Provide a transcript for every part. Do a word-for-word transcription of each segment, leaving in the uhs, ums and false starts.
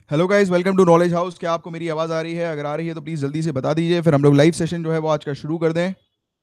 Hello guys, welcome to knowledge house. क्या आपको मेरी आवाज़ आ रही है? अगर आ रही है तो प्लीज़ जल्दी से बता दीजिए, फिर हम लोग लाइव सेशन जो है वो आज का शुरू कर दें।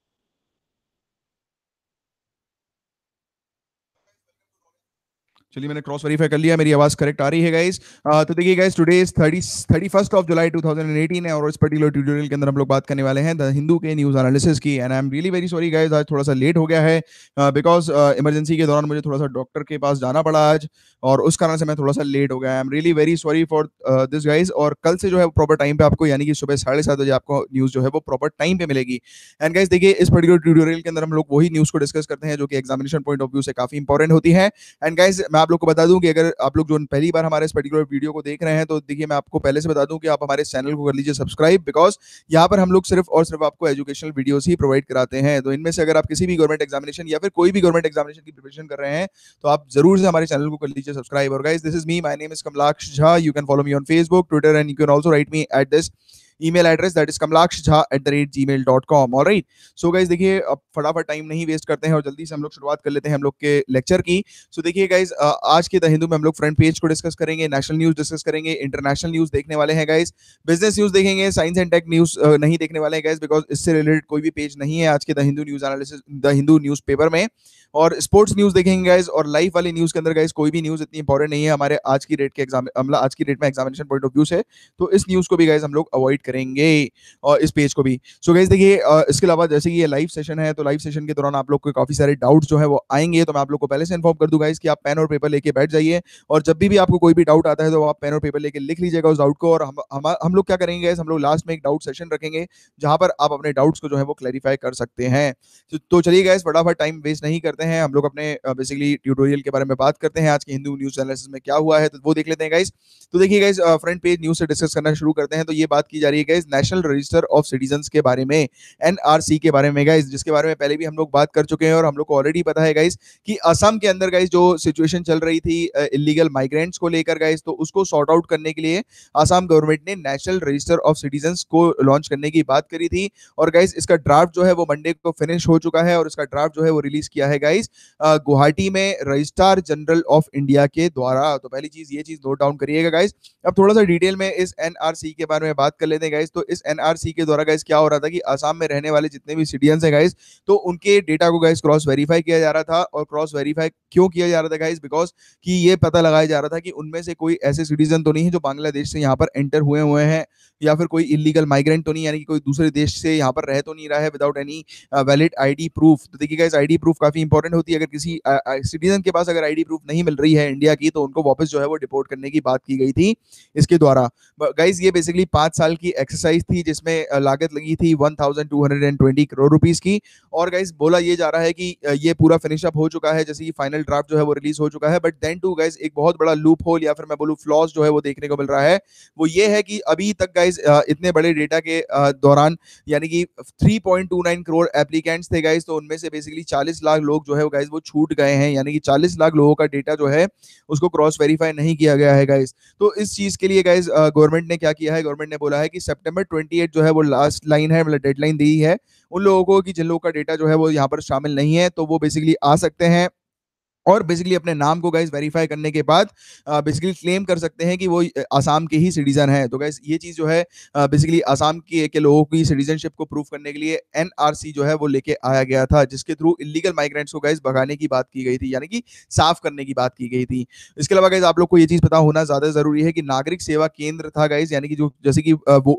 चलिए, मैंने क्रॉस वेरीफाई कर लिया, मेरी आवाज करेक्ट आ रही है गाइस। तो देखिए guys, today is thirty thirty first of July two thousand eighteen है और इस पर्टिकुलर ट्यूटोरियल के अंदर हम लोग बात करने वाले हैं द हिंदू के न्यूज एनालिसिस की। And I am really very sorry guys, आज थोड़ा सा लेट हो गया है बिकॉज इमरजेंसी के दौरान मुझे थोड़ा सा डॉक्टर के पास जाना पड़ा आज, और उस कारण से मैं थोड़ा सा लेट हो गया। I am really very sorry for this guys. और कल से जो है प्रॉपर टाइम पे आपको, यानी कि सुबह साढ़े सात बजे आपको न्यूज जो है वो प्रॉपर टाइम पे मिलेगी। एंड गाइस देखिए, इस पर्टिकुलर ट्यूटोरियल के अंदर हम लोग वही न्यूज को डिस्कस करते हैं जो कि एग्जामिनेशन पॉइंट ऑफ व्यू से काफी इंपॉर्टेंट होती है। एंड गाइस, मैं आप लोग को बता दूं कि अगर आप लोग जो पहली बार हमारे इस पर्टिकुलर वीडियो को देख रहे हैं, तो देखिए मैं आपको पहले से बता दूं कि आप हमारे चैनल को कर लीजिए सब्सक्राइब, बिकॉज यहाँ पर हम लोग सिर्फ और सिर्फ आपको एजुकेशनल वीडियोस ही प्रोवाइड कराते हैं। तो इनमें से अगर आप किसी भी गवर्नमेंट एग्जामिनेशन या फिर कोई भी गवर्नमेंट एग्जामिनेशन की प्रिपरेशन कर रहे हैं, तो आप जरूर से हमारे चैनल को कर लीजिए सब्सक्राइब। और guys, this is me, my name is Kamalaksh Jha. You can follow me on Facebook, Twitter, and you can also write me at this email address, that is Kamalakshjha at the rate gmail dot com. All right. So guys देखिए, अब फटाफट time नहीं waste करते हैं और जल्दी से हम लोग शुरुआत कर लेते हैं हम लोग के लेक्चर की। सो so, देखिए गाइज, आज के द हिंदू में हम लोग फ्रंट पेज को डिस्कस करेंगे, नेशनल न्यूज डिस्कस करेंगे, इंटरनेशनल न्यूज देखने वाले हैं गाइज, बिजनेस न्यूज देखेंगे, साइंस एंड टेक न्यूज नहीं देखने वाले हैं गाइज, बिकॉज इससे रिलेटेड कोई भी पेज नहीं है आज के the Hindu news analysis the Hindu news paper में। और स्पोर्ट्स न्यूज देखेंगे गाइज, और लाइव वाली न्यूज के अंदर गाइज कोई भी न्यूज इतनी इंपॉर्टेंट नहीं है हमारे आज की डेट के एग्जाम, आज की डेट में एग्जामिनेशन पॉइंट ऑफ व्यू से। तो इस न्यूज को भी गाइज हम लोग अवॉइड करेंगे और इस पेज को भी। सो so गाइस देखिए, इसके अलावा जैसे कि ये लाइव सेशन है, तो लाइव सेशन के दौरान आप लोग को काफी सारे डाउट्स जो है वो आएंगे, तो मैं आप लोग को पहले से इन्फॉर्म कर दूं गाइस कि आप पेन और पेपर लेके बैठ जाइए, और जब भी भी आपको कोई भी डाउट आता है तो आप पेन और पेपर लेके लिख लीजिएगा उस डाउट को। और हम हम, हम लोग क्या करेंगे गाइस, हम लोग लास्ट में एक डाउट सेशन रखेंगे जहां पर आप अपने डाउट्स को जो है वो क्लैरिफाई कर सकते हैं। तो, तो चलिए गाइस, फटाफट टाइम वेस्ट नहीं करते हैं, हम लोग अपने बेसिकली ट्यूटोरियल के बारे में बात करते हैं। आज के हिंदू न्यूज एनालिसिस में क्या हुआ है तो वो देख लेते हैं गाइस। तो देखिए गाइस, फ्रंट पेज न्यूज से डिस्कस करना शुरू करते हैं। तो ये बात की जा रही है guys national register of citizens के बारे में, एनआरसी के बारे में गाइस, जिसके बारे में पहले भी हम लोग बात कर चुके हैं और हम लोग को ऑलरेडी पता है गाइस कि असम के अंदर गाइस जो सिचुएशन चल रही थी इलीगल माइग्रेंट्स को लेकर गाइस, तो उसको सॉर्ट आउट करने के लिए असम गवर्नमेंट ने नेशनल रजिस्टर ऑफ सिटीजंस को लॉन्च करने की बात करी थी। और गाइस इसका ड्राफ्ट जो है वो मंडे को फिनिश हो चुका है, और इसका ड्राफ्ट जो है वो रिलीज किया है गाइस गुवाहाटी में रजिस्ट्रार जनरल ऑफ इंडिया के द्वारा। तो पहली चीज ये चीज नोट डाउन करिएगा गाइस। अब थोड़ा सा डिटेल में इस एनआरसी के बारे में बात कर लेते हैं गाइस। तो इस एनआरसी के द्वारा गाइस क्या हो रहा था कि असम में रहने वाले जितने भी सिटीजन्स हैं गाइस, तो उनके डेटा को गाइस क्रॉस वेरीफाई किया जा रहा था। और क्रॉस वेरीफाई क्यों किया जा रहा था गाइस? बिकॉज कि ये पता लगाया जा रहा था कि उनमें से कोई ऐसे सिटीजन तो नहीं है जो बांग्लादेश से यहाँ पर एंटर हुए हुए हैं, या फिर कोई इलीगल माइग्रेंट तो नहीं, यानी कि कोई दूसरे देश से यहाँ पर रह तो नहीं रहा है without any valid ID proof. तो देखिए गाइस, आईडी प्रूफ काफी इंपॉर्टेंट होती है। अगर किसी सिटीजन के पास अगर आईडी प्रूफ नहीं मिल रही है इंडिया की, तो उनको वापस जो है वो डिपोर्ट करने की बात की गई थी इसके द्वारा। गाइस ये बेसिकली पांच साल की एक्सरसाइज थी जिसमें लागत लगी थी one thousand two hundred twenty crore rupees की। और गाइस बोला ये जा रहा है कि ये पूरा फिनिश अप हो चुका है, जैसे कि फाइनल ड्राफ्ट जो है वो रिलीज हो चुका है। बट देन टू गाइस एक बहुत बड़ा लूप होल, या फिर मैं बोलूं फ्लॉज जो है वो देखने को मिल रहा है। वो ये है कि अभी तक गाइस इतने बड़े डेटा के दौरान, यानी कि three point two nine crore applicants थे गाइस, तो उनमें से बेसिकली चालीस लाख लोग जो है गाइस वो छूट गए हैं, यानी कि चालीस लाख लोगों का डेटा जो है उसको क्रॉस वेरीफाई नहीं किया गया है गाइस। तो इस चीज के लिए गाइस गवर्नमेंट ने क्या किया है, गवर्नमेंट ने बोला है कि सितंबर अट्ठाईस जो है वो लास्ट लाइन है, मतलब डेडलाइन दी है उन लोगों को कि जिन लोगों का डेटा जो है वो यहाँ पर शामिल नहीं है, तो वो बेसिकली आ सकते हैं और बेसिकली अपने नाम को गाइस वेरीफाई करने के बाद बेसिकली क्लेम कर सकते हैं कि वो आसाम के ही सिटीजन है। तो गाइस ये चीज जो है बेसिकली आसाम के, के लोगों की सिटीजनशिप को प्रूव करने के लिए एनआरसी जो है वो लेके आया गया था, जिसके थ्रू इलीगल माइग्रेंट्स को गाइस भगाने की बात की गई थी, यानी कि साफ करने की बात की गई थी। इसके अलावा गाइस आप लोग को ये चीज पता होना ज्यादा जरूरी है कि नागरिक सेवा केंद्र था गाइस, यानी कि जो जैसे कि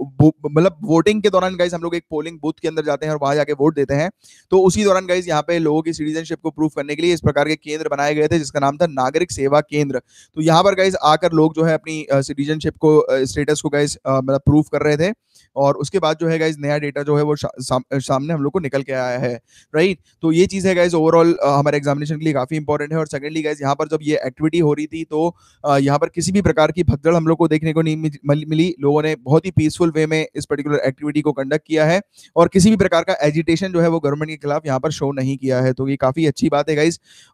मतलब वोटिंग के दौरान गाइस हम लोग एक पोलिंग बूथ के अंदर जाते हैं और वहां जाके वोट देते हैं, तो उसी दौरान गाइस यहाँ पे लोगों की सिटीजनशिप को प्रूव करने के लिए इस प्रकार के केंद्र बनाए गए थे जिसका नाम था नागरिक सेवा केंद्र। तो यहाँ पर गाइस आकर लोग जो है अपनी सिटीजनशिप को, स्टेटस को गाइस मतलब प्रूव कर रहे थे, और उसके बाद जो है गाइस नया डेटा जो है वो साम, सामने हम लोग को निकल के आया है, राइट। तो ये चीज है गाइस ओवरऑल हमारे एग्जामिनेशन के लिए काफी इंपॉर्टेंट है। और सेकंडली गाइस यहाँ पर जब ये एक्टिविटी हो रही थी, तो यहाँ पर किसी भी प्रकार की भगदड़ हम लोग को देखने को नहीं मिली। लोगों ने बहुत ही पीसफुल वे में इस पर्टिकुलर एक्टिविटी को कंडक्ट किया है, और किसी भी प्रकार का एजिटेशन जो है वो गवर्नमेंट के खिलाफ यहाँ पर शो नहीं किया है। तो ये काफी अच्छी बात है गाइस। और अब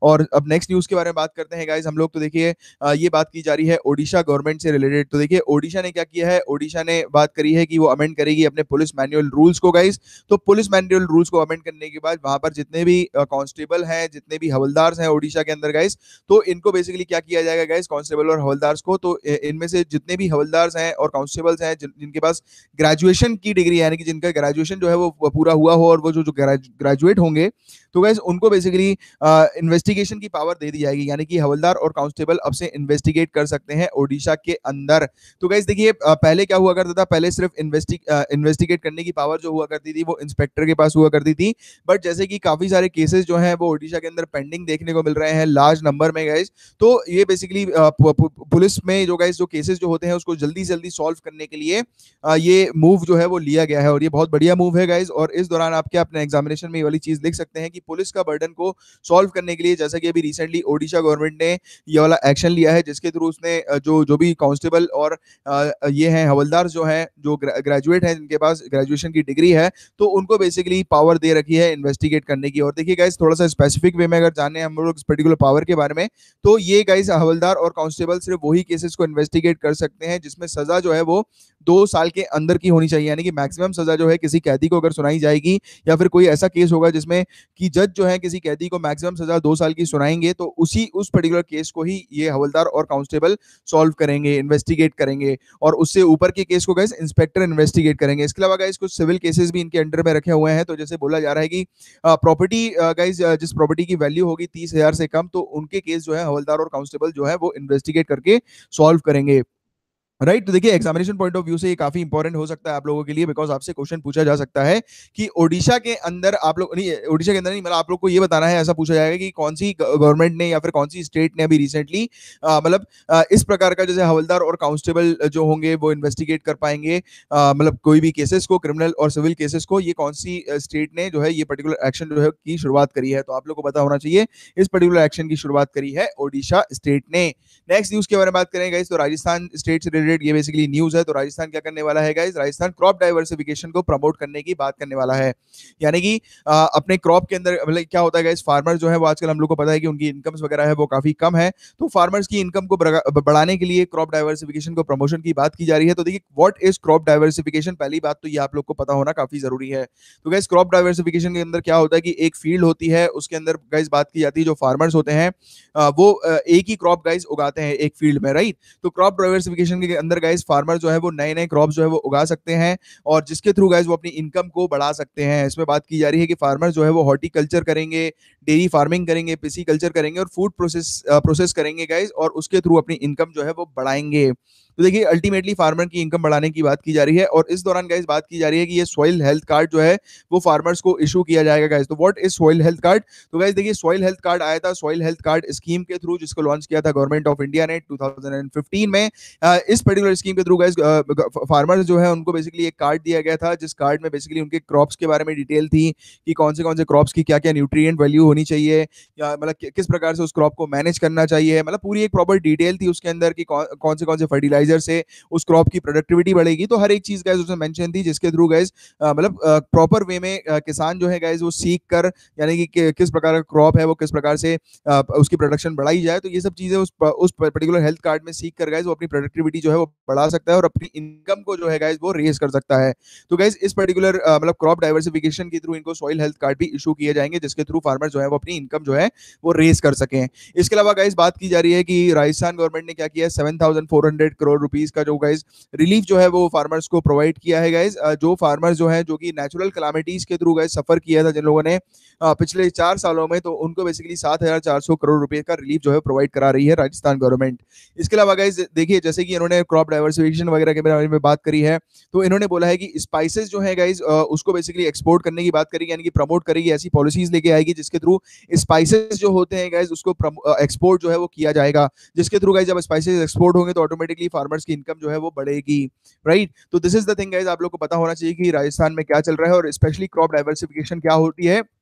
नेक्स्ट न्यूज के बारे में बात करते हैं गाइज हम लोग। तो देखिए uh, ये बात की जा रही है ओडिशा गवर्नमेंट से रिलेटेड। तो देखिए ओडिशा ने क्या किया है, ओडिशा ने बात करी है कि वो अमेंड करेगी अपने पुलिस मैनुअल रूल्स को गाइज। तो पुलिस मैनुअल रूल्स को अमेंड करने के बाद वहां पर जितने भी कांस्टेबल uh, हैं, जितने भी हवलदार हैं ओडिशा के अंदर गाइज, तो इनको बेसिकली क्या किया जाएगा गाइज, कांस्टेबल और हवलदार को, तो इनमें से जितने भी हवलदार हैं और कांस्टेबल्स हैं जिन, जिनके पास ग्रेजुएशन की डिग्री, यानी कि जिनका ग्रेजुएशन जो है वो पूरा हुआ हो और वो जो, जो ग्रेजुएट होंगे, तो गाइज उनको बेसिकली इन्वेस्टिगेशन की पावर दे दी जाएगी, यानी कि हवलदार और कांस्टेबल अब से इन्वेस्टिगेट कर सकते हैं ओडिशा के अंदर। तो गाइज देखिए uh, पहले क्या हुआ करता था, पहले सिर्फ इन्वेस्टि इन्वेस्टिगेट करने की पावर जो हुआ करती थी वो इंस्पेक्टर के पास हुआ करती थी। बट जैसे कि काफी सारे केसेस जो हैं वो ओडिशा के अंदर पेंडिंग देखने को मिल रहे हैं लार्ज नंबर में गाइज, तो ये बेसिकली पुलिस में जो गाइज जो केसेस जो होते हैं उसको जल्दी से जल्दी सॉल्व करने के लिए uh, ये मूव जो है वो लिया गया है, और ये बहुत बढ़िया मूव है गाइज। और इस दौरान आप क्या अपने एग्जामिनेशन में ये वाली चीज लिख सकते हैं कि पुलिस का बर्डन को सॉल्व करने के लिए, जैसा कि अभी रिसेंटली ओडिशा गवर्नमेंट ने ये वाला एक्शन लिया है, जिसके थ्रू उसने जो जो भी कांस्टेबल और ये हैं हवलदार जो हैं, जो ग्रेजुएट हैं, जिनके पास ग्रेजुएशन की डिग्री है, तो उनको बेसिकली पावर दे रखी है इन्वेस्टिगेट करने की। और देखिए गाइस थोड़ा सा स्पेसिफिक वे में अगर जाने हम लोग इस पर्टिकुलर पावर के बारे में, तो ये गाइस हवलदार और कांस्टेबल सिर्फ वही केसेस को इन्वेस्टिगेट कर सकते हैं जिसमें सजा जो है वो दो साल के अंदर की होनी चाहिए, यानी कि मैक्सिमम सजा जो है किसी कैदी को अगर सुनाई जाएगी, या फिर कोई ऐसा केस होगा जिसमें कि जज जो है किसी कैदी को मैक्सिमम सजा दो साल की सुनाएंगे, तो उसी उस पर्टिकुलर केस को ही ये हवलदार और कांस्टेबल सॉल्व करेंगे, इन्वेस्टिगेट करेंगे, और उससे ऊपर के केस को गाइस इंस्पेक्टर इन्वेस्टिगेट करेंगे। इसके अलावा गाइस कुछ सिविल केसेस भी इनके अंडर में रखे हुए हैं। तो जैसे बोला जा रहा है कि प्रॉपर्टी गाइस जिस प्रॉपर्टी की वैल्यू होगी तीस हजार से कम, तो उनके केस जो है हवलदार और कांस्टेबल जो है वो इन्वेस्टिगेट करके सॉल्व करेंगे। Right right? तो देखिए एग्जामिनेशन पॉइंट ऑफ व्यू से ये काफी इंपॉर्टेंट हो सकता है आप लोगों के लिए, बिकॉज आपसे क्वेश्चन पूछा जा सकता है कि ओडिशा के अंदर आप लोग नहीं, ओडिशा के अंदर नहीं, मतलब आप लोग को ये बताना है, ऐसा पूछा जाएगा कि कौन सी गवर्नमेंट ने या फिर कौन सी स्टेट ने अभी रिसेंटली मतलब इस प्रकार का जैसे हवलदार और कांस्टेबल जो होंगे वो इन्वेस्टिगेट कर पाएंगे, मतलब कोई भी केसेस को, क्रिमिनल और सिविल केसेस को, ये कौन सी स्टेट ने जो है ये पर्टिकुलर एक्शन जो है की शुरुआत करी है। तो आप लोग को पता होना चाहिए इस पर्टिकुलर एक्शन की शुरुआत करी है ओडिशा स्टेट ने। नेक्स्ट न्यूज के बारे में बात करेंगे तो राजस्थान स्टेट से रिलेटेड ये बेसिकली न्यूज है। तो राजस्थान क्या करने वाला है गाइस, राजस्थान क्रॉप डाइवर्सिफिकेशन को प्रमोट करने की बात करने वाला है, यानी कि अपने क्रॉप के अंदर मतलब क्या होता है गाइस, फार्मर जो है वो आजकल हम लोग को पता है कि उनकी इनकम्स वगैरह है वो काफी कम है, तो फार्मर्स की इनकम को बढ़ाने के लिए क्रॉप डाइवर्सिफिकेशन को प्रमोशन की बात की जा रही है। तो देखिए व्हाट इज क्रॉप डाइवर्सिफिकेशन, पहली बात तो ये आप लोग को पता होना काफी जरूरी है। तो गाइस क्रॉप डाइवर्सिफिकेशन के अंदर क्या होता है कि एक फील्ड होती है, उसके अंदर गाइस बात की जाती है जो फार्मर्स होते हैं वो एक ही क्रॉप गाइस उगाते हैं एक फील्ड में, राइट। तो क्रॉप डाइवर्सिफिकेशन के अंदर गाइस फार्मर जो है वो नए नए क्रॉप जो है वो उगा सकते हैं, और जिसके थ्रू गाइस वो अपनी इनकम को बढ़ा सकते हैं। इसमें बात की जा रही है कि फार्मर जो है वो हॉर्टिकल्चर करेंगे, डेयरी फार्मिंग करेंगे, पिसी कल्चर करेंगे और फूड प्रोसेस प्रोसेस करेंगे गाइस, और उसके थ्रू अपनी इनकम जो है वो बढ़ाएंगे। तो देखिए अल्टीमेटली फार्मर की इनकम बढ़ाने की बात की जा रही है, और इस दौरान गाइस बात की जा रही है कि ये सॉइल हेल्थ कार्ड जो है वो फार्मर्स को इशू किया जाएगा गाइस। तो what is soil health card, तो गाइस देखिए सॉइल हेल्थ कार्ड आया था सॉइल हेल्थ कार्ड स्कीम के थ्रू, जिसको लॉन्च किया था गवर्नमेंट ऑफ इंडिया ने टू थाउजेंड फिफ्टीन में। इस पर्टिकुलर स्कीम के थ्रू गाइस फार्मर्स जो है उनको बेसिकली एक कार्ड दिया गया था, जिस कार्ड में बेसिकली उनके क्रॉप्स के बारे में डिटेल थी कि कौन से कौन से क्रॉप्स की क्या क्या न्यूट्रिएंट वैल्यू होनी चाहिए, या मतलब किस प्रकार से उस क्रॉप को मैनेज करना चाहिए, मतलब पूरी एक प्रॉपर डिटेल थी उसके अंदर कि कौन कौन से कौन से फर्टिलाइजर से उस क्रॉप की प्रोडक्टिविटी बढ़ेगी। तो हर एक चीज गाइस उसमें मेंशन थी, जिसके थ्रू गाइस मतलब प्रॉपर वे में आ, किसान जो है गाइस वो सीख कर, यानी कि कि किस प्रकार का क्रॉप है वो किस प्रकार से आ, उसकी प्रोडक्शन बढ़ाई जाए, तो ये सब चीजें उस उस पर्टिकुलर हेल्थ कार्ड में सीख कर गाइस वो अपनी प्रोडक्टिविटी जो है वो बढ़ा सकता है और अपनी इनकम को जो है गाइस वो रेज कर सकता है। तो गाइस इस पर्टिकुलर मतलब क्रॉप डाइवर्सिफिकेशन के थ्रू इनको सॉइल हेल्थ कार्ड भी इशू किए जाएंगे, जिसके थ्रू फार्मर जो है वो अपनी इनकम जो है वो रेज कर सकें। इसके अलावा गाइस बात की जा रही है कि राजस्थान गवर्नमेंट ने क्या किया है, seven thousand four hundred crore rupees का जो गाइस रिलीफ जो है वो फार्मर्स को प्रोवाइड किया है गाइस। जो फार्मर्स जो है जो कि नेचुरल कैलामिटीज के थ्रू गाइस सफर किया था जिन लोगों ने पिछले चार सालों में, तो उनको बेसिकली सात हजार चार सौ करोड़ रुपए का रिलीफ जो है प्रोवाइड करा रही है राजस्थान गवर्नमेंट। इसके अलावा गाइस देखिए जैसे कि इन्होंने क्रॉप डाइवर्सिफिकेशन वगैरह के बारे में बात करी है, तो इन्होंने बोला है कि स्पाइसेस जो है गाइस उसको बेसिकली एक्सपोर्ट करने की बात करेगी, यानी कि प्रमोट करेगी, ऐसी पॉलिसीज लेके आएगी जिसके थ्रू स्पाइसेस जो होते हैं गाइस उसको एक्सपोर्ट जो है वो किया जाएगा, जिसके थ्रू गाइस जब स्पाइसेस एक्सपोर्ट होंगे तो ऑटोमेटिकली फार्मर्स की इनकम जो है वो बढ़ेगी, राइट। तो this is the thing guys, आप लोग को पता होना चाहिए कि राजस्थान में क्या चल रहा है और स्पेशली क्रॉप डाइवर्सिफिकेशन क्या होती है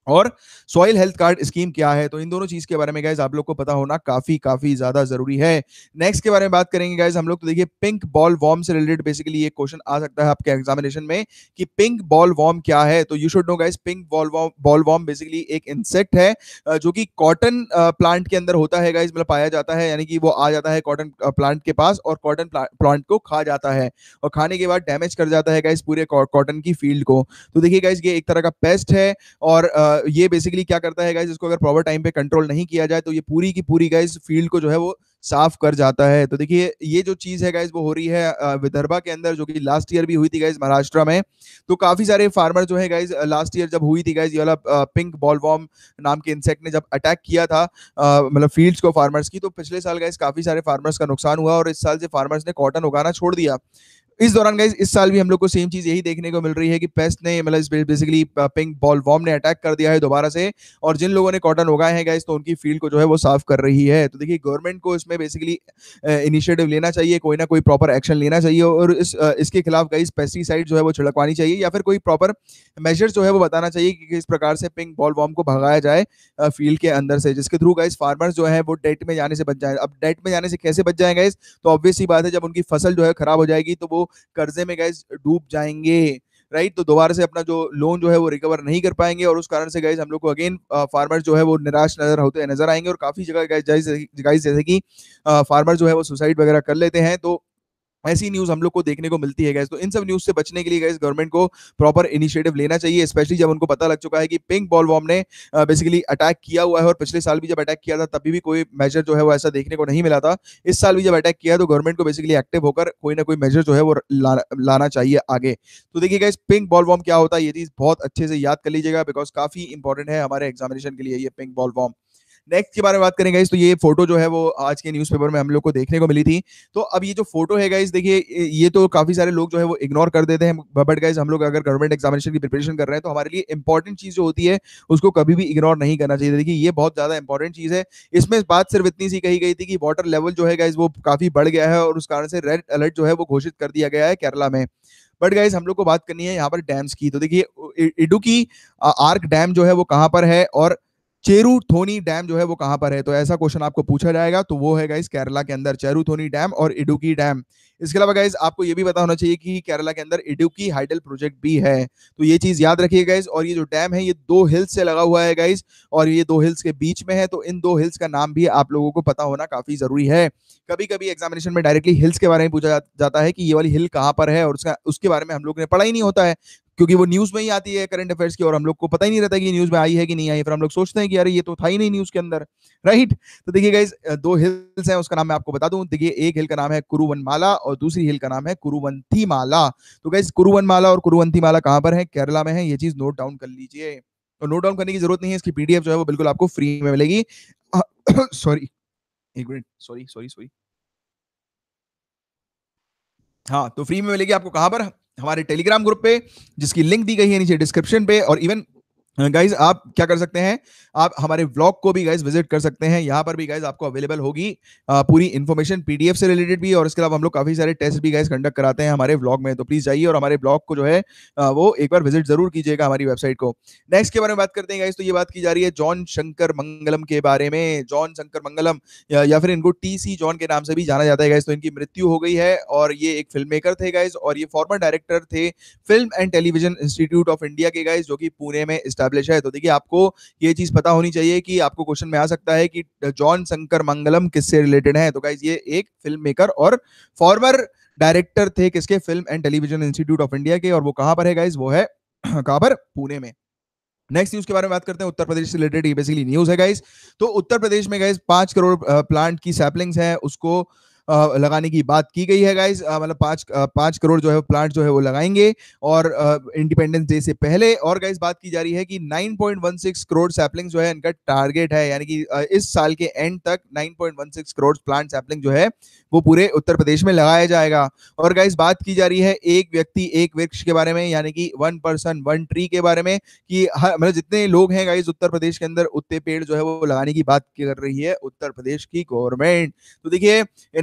और सॉइल हेल्थ कार्ड स्कीम क्या है, तो इन दोनों चीज के बारे में गाइज आप लोग को पता होना काफी काफी ज्यादा जरूरी है। नेक्स्ट के बारे में बात करेंगे गाइज हम लोग, तो देखिए पिंक बॉल वॉर्म से रिलेटेड बेसिकली ये क्वेश्चन आ सकता है आपके एग्जामिनेशन में कि पिंक बॉल वॉर्म क्या है। तो you should know guys, pink bollworm bollworm basically एक इंसेक्ट है अ, जो कि कॉटन प्लांट के अंदर होता है गाइज, मतलब पाया जाता है, यानी कि वो आ जाता है कॉटन प्लांट के पास और कॉटन प्लांट को खा जाता है और खाने के बाद डैमेज कर जाता है गाइज पूरे कॉटन की फील्ड को। तो देखिए गाइज ये एक तरह का पेस्ट है और अ, ये बेसिकली क्या करता है गाइज, इसको अगर प्रॉपर टाइम पे कंट्रोल नहीं किया जाए तो ये पूरी की पूरी गाइज फील्ड को जो है वो साफ कर जाता है। तो देखिए ये जो चीज है गाइज वो हो रही है अ, विदर्भा के अंदर, जो कि लास्ट ईयर भी हुई थी गाइज महाराष्ट्र में। तो काफी सारे फार्मर जो है गाइज लास्ट ईयर जब हुई थी गाइज ये वाला पिंक बॉलवॉर्म नाम के इंसेक्ट ने जब अटैक किया था अ, मतलब फील्ड्स को फार्मर्स की, तो पिछले साल गाइज काफी सारे फार्मर्स का नुकसान हुआ और इस साल से फार्मर्स ने कॉटन उगाना छोड़ दिया। इस दौरान गाइज इस साल भी हम लोग को सेम चीज यही देखने को मिल रही है कि पेस्ट ने मतलब बेसिकली पिंक बॉल वॉर्म ने अटैक कर दिया है दोबारा से, और जिन लोगों ने कॉटन उगाए हैं गाइज तो उनकी फील्ड को जो है वो साफ कर रही है। तो देखिए गवर्नमेंट को इसमें बेसिकली इनिशिएटिव लेना चाहिए, कोई ना कोई प्रॉपर एक्शन लेना चाहिए और इस अ, इसके खिलाफ गाइज पेस्टिसाइड जो है वो छिड़कवानी चाहिए या फिर कोई प्रॉपर मेजर जो है वो बताना चाहिए कि किस प्रकार से पिंक बॉल वॉर्म को भगाया जाए फील्ड के अंदर से, जिसके थ्रू गाइज फार्मर्स जो है वो डेट में जाने से बच जाए। अब डेट में जाने से कैसे बच जाएंगे गाइज, तो ऑब्वियस सी बात है जब उनकी फसल जो है खराब हो जाएगी तो वो कर्जे में गाइज डूब जाएंगे, राइट। तो दोबारा से अपना जो लोन जो है वो रिकवर नहीं कर पाएंगे और उस कारण से गाइज हम लोग को अगेन फार्मर जो है वो निराश नजर होते नजर आएंगे और काफी जगह गाइज गाइज जैसे कि फार्मर जो है वो सुसाइड वगैरह कर लेते हैं। तो ऐसी न्यूज हम लोग को देखने को मिलती है गाइस। तो इन सब न्यूज से बचने के लिए गाइस गवर्नमेंट को प्रॉपर इनिशिएटिव लेना चाहिए, स्पेशली जब उनको पता लग चुका है कि पिंक बॉल वॉर्म ने बेसिकली अटैक किया हुआ है और पिछले साल भी जब अटैक किया था तभी भी कोई मेजर जो है वो ऐसा देखने को नहीं मिला था। इस साल भी जब अटैक किया है तो गवर्नमेंट को बेसिकली एक्टिव होकर कोई ना कोई मेजर जो है वो ला, लाना चाहिए आगे। तो देखिए गाइस पिंक बॉल वॉर्म क्या होता है ये चीज बहुत अच्छे से याद कर लीजिएगा, बिकॉज काफी इंपॉर्टेंट है हमारे एग्जामिनेशन के लिए ये पिंक बॉल वॉर्म। नेक्स्ट के बारे में बात करेंगे गाइस, तो ये फोटो जो है वो आज के न्यूज़पेपर में हम लोग को देखने को मिली थी। तो अब ये जो फोटो है गाइस देखिए, ये तो काफी सारे लोग जो है वो इग्नोर कर देते हैं, बट गाइस हम लोग अगर गवर्नमेंट एग्जामिनेशन की प्रिपरेशन कर रहे हैं तो हमारे लिए इंपॉर्टेंट चीज जो होती है उसको कभी भी इग्नोर नहीं करना चाहिए। देखिए ये बहुत ज्यादा इंपॉर्टेंट चीज है। इसमें बात सिर्फ इतनी सी कही गई थी कि वाटर लेवल जो है गाइस वो काफी बढ़ गया है और उस कारण से रेड अलर्ट जो है वो घोषित कर दिया गया है केरला में। बट गाइस हम लोग को बात करनी है यहाँ पर डैम्स की। तो देखिए इडुक्की आर्क डैम जो है वो कहाँ पर है और चेरुथोनी डैम जो है वो कहां पर है, तो ऐसा क्वेश्चन आपको पूछा जाएगा। तो वो है गाइस केरला के अंदर चेरुथोनी डैम और इडुक्की डैम। इसके अलावा गाइस आपको ये भी पता होना चाहिए कि केरला के अंदर इडुक्की हाइडल प्रोजेक्ट भी है, तो ये चीज याद रखिए गाइस। और ये जो डैम है ये दो हिल्स से लगा हुआ है गाइस और ये दो हिल्स के बीच में है, तो इन दो हिल्स का नाम भी आप लोगों को पता होना काफी जरूरी है। कभी कभी एग्जामिनेशन में डायरेक्टली हिल्स के बारे में पूछा जाता है कि ये वाली हिल कहाँ पर है और उसका उसके बारे में हम लोग ने पढ़ा ही नहीं होता है, क्योंकि वो न्यूज में ही आती है करंट अफेयर्स की और हम लोग को पता ही नहीं रहता कि न्यूज में आई है कि नहीं आई, फिर हम लोग सोचते हैं कि यार ये तो था ही नहीं न्यूज के अंदर, राइट। तो देखिए गाइस दो हिल्स हैं, उसका नाम मैं आपको बता दूं। देखिए एक हिल का नाम है कुरुवनमाला और दूसरी हिल का नाम है कुरुवंथीमाला। तो गाइस कुरुवनमाला और कुरुवंथीमाला कहां पर है, केरला में है, ये चीज नोट डाउन कर लीजिए। और नोट डाउन करने की जरूरत नहीं है, इसकी पीडीएफ जो है वो बिल्कुल आपको फ्री में मिलेगी। सॉरी एक मिनट, सॉरी सॉरी सॉरी हाँ, तो फ्री में मिलेगी आपको कहां पर, हमारे टेलीग्राम ग्रुप पे, जिसकी लिंक दी गई है नीचे डिस्क्रिप्शन पे। और इवन गाइज आप क्या कर सकते हैं, आप हमारे व्लॉग को भी गाइज विजिट कर सकते हैं, यहाँ पर भी गाइज आपको अवेलेबल होगी आ, पूरी इन्फॉर्मेशन पीडीएफ से रिलेटेड भी, और इसके अलावा हम लोग काफी सारे टेस्ट भी गाइज कंडक्ट कराते हैं हमारे व्लॉग में। तो प्लीज जाइए और हमारे व्लॉग को जो है आ, वो एक बार विजिट जरूर कीजिएगा हमारी वेबसाइट को। नेक्स्ट के बारे में बात करते हैं गाइज, तो ये बात की जा रही है जॉन शंकर मंगलम के बारे में। जॉन शंकर मंगलम या, या फिर इनको टीसी जॉन के नाम से भी जाना जाता है गाइज। तो इनकी मृत्यु हो गई है और ये एक फिल्म मेकर थे गाइज और ये फॉर्मर डायरेक्टर थे film and television institute of India के गाइज, जो कि पुणे में स्टैब्लिश है। तो देखिए आपको ये चीज पता होनी चाहिए कि आपको क्वेश्चन में आ सकता है कि जॉन शंकर मंगलम किससे रिलेटेड है। तो गाइज ये एक फिल्म मेकर और फॉर्मर डायरेक्टर थे किसके, film and television institute of India के, और वो कहां पर है गाइज, वो है कहां पर, पुणे में। नेक्स्ट न्यूज के बारे में बात करते हैं, उत्तर प्रदेश से रिलेटेड ये बेसिकली न्यूज है गाइज। तो उत्तर प्रदेश में गाइज पांच करोड़ प्लांट की सैपलिंग्स है उसको अ, लगाने की बात की गई है गाइज, मतलब पांच अ, पांच करोड़ जो है प्लांट जो है वो लगाएंगे और इंडिपेंडेंस डे से पहले। और गाइज बात की जा रही है कि nine point one six crore sapling जो है इनका टारगेट है, यानी कि अ, इस साल के एंड तक nine point one six crore plant sapling जो है वो पूरे उत्तर प्रदेश में लगाया जाएगा। और गाइज बात की जा रही है एक व्यक्ति एक वृक्ष के बारे में, यानी कि वन पर्सन वन ट्री के बारे में, कि मतलब जितने लोग हैं गाइज उत्तर प्रदेश के अंदर उतने पेड़ जो है वो लगाने की बात कर रही है उत्तर प्रदेश की गवर्नमेंट। तो देखिए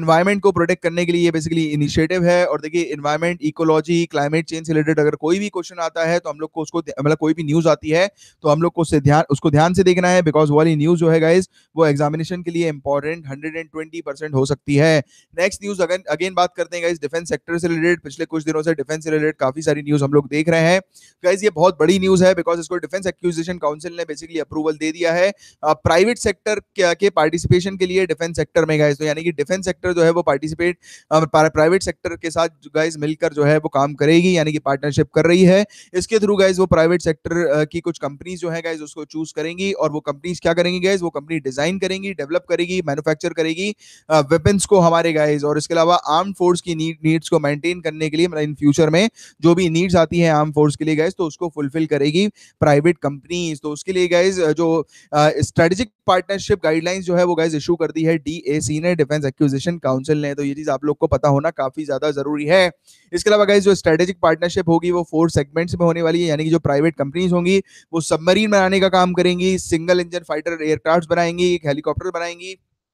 एनवायरमेंट को प्रोटेक्ट करने के लिए ये बेसिकली इनिशिएटिव है। और देखिए एनवायरमेंट, इकोलॉजी, क्लाइमेट चेंज से रिलेटेड अगर कोई भी क्वेश्चन आता है तो हम लोग को उसको मतलब कोई भी न्यूज आती है तो हम लोग को उससे ध्यान उसको ध्यान से देखना है, बिकॉज वाली न्यूज जो है गाइज वो एग्जामिनेशन के लिए important hundred and twenty percent हो सकती है। नेक्स्ट न्यूज अगेन अगेन बात करते हैं गाइज डिफेंस सेक्टर से रिलेटेड। पिछले कुछ दिनों से डिफेंस से रिलेटेड काफी सारी न्यूज हम लोग देख रहे हैं गाइज। ये बहुत बड़ी न्यूज है बिकॉज इसको डिफेंस एक्विजिशन काउंसिल ने बेसिकली अप्रूवल दे दिया है प्राइवेट सेक्टर के पार्टिसिपेशन के लिए डिफेंस सेक्टर में गाइज। तो यानी कि डिफेंस सेक्टर जो है वो पार्टिसिपेट प्राइवेट सेक्टर के साथ गाइज मिलकर जो है वो काम करेगी, यानी कि पार्टनरशिप कर रही है। इसके थ्रू गाइज वो प्राइवेट सेक्टर की कुछ कंपनीज जो है गाइज उसको चूज करेंगी और वो कंपनीज क्या करेंगी गाइज, वो कंपनी डिजाइन करेंगी, डेवलप करेगी, मैन्युफैक्चर करेगी वेपन्स को हमारे गाइज। और इसके अलावा आर्म फोर्स की नीड नीड्स को मेंटेन करने के लिए मतलब इन फ्यूचर में जो भी नीड्स आती है आर्म फोर्स के लिए गाइज तो उसको फुलफिल करेगी प्राइवेट कंपनीज। तो उसके लिए गाइज जो स्ट्रेटेजिक पार्टनरशिप गाइडलाइंस जो है वो गाइज इशू कर दी है डीएसी ने, डिफेंस एक्विजिशन काउंसिल ने। तो ये चीज आप लोग को पता होना काफी ज्यादा जरूरी है। इसके अलावा गाइज जो स्ट्रेटेजिक पार्टनरशिप होगी वो फोर सेगमेंट्स में होने वाली है, यानी कि जो प्राइवेट कंपनीज होंगी वो सबमरीन बनाने का काम करेंगी, सिंगल इंजन फाइटर एयरक्राफ्ट बनाएंगी, हेलीकॉप्टर बनाएंगी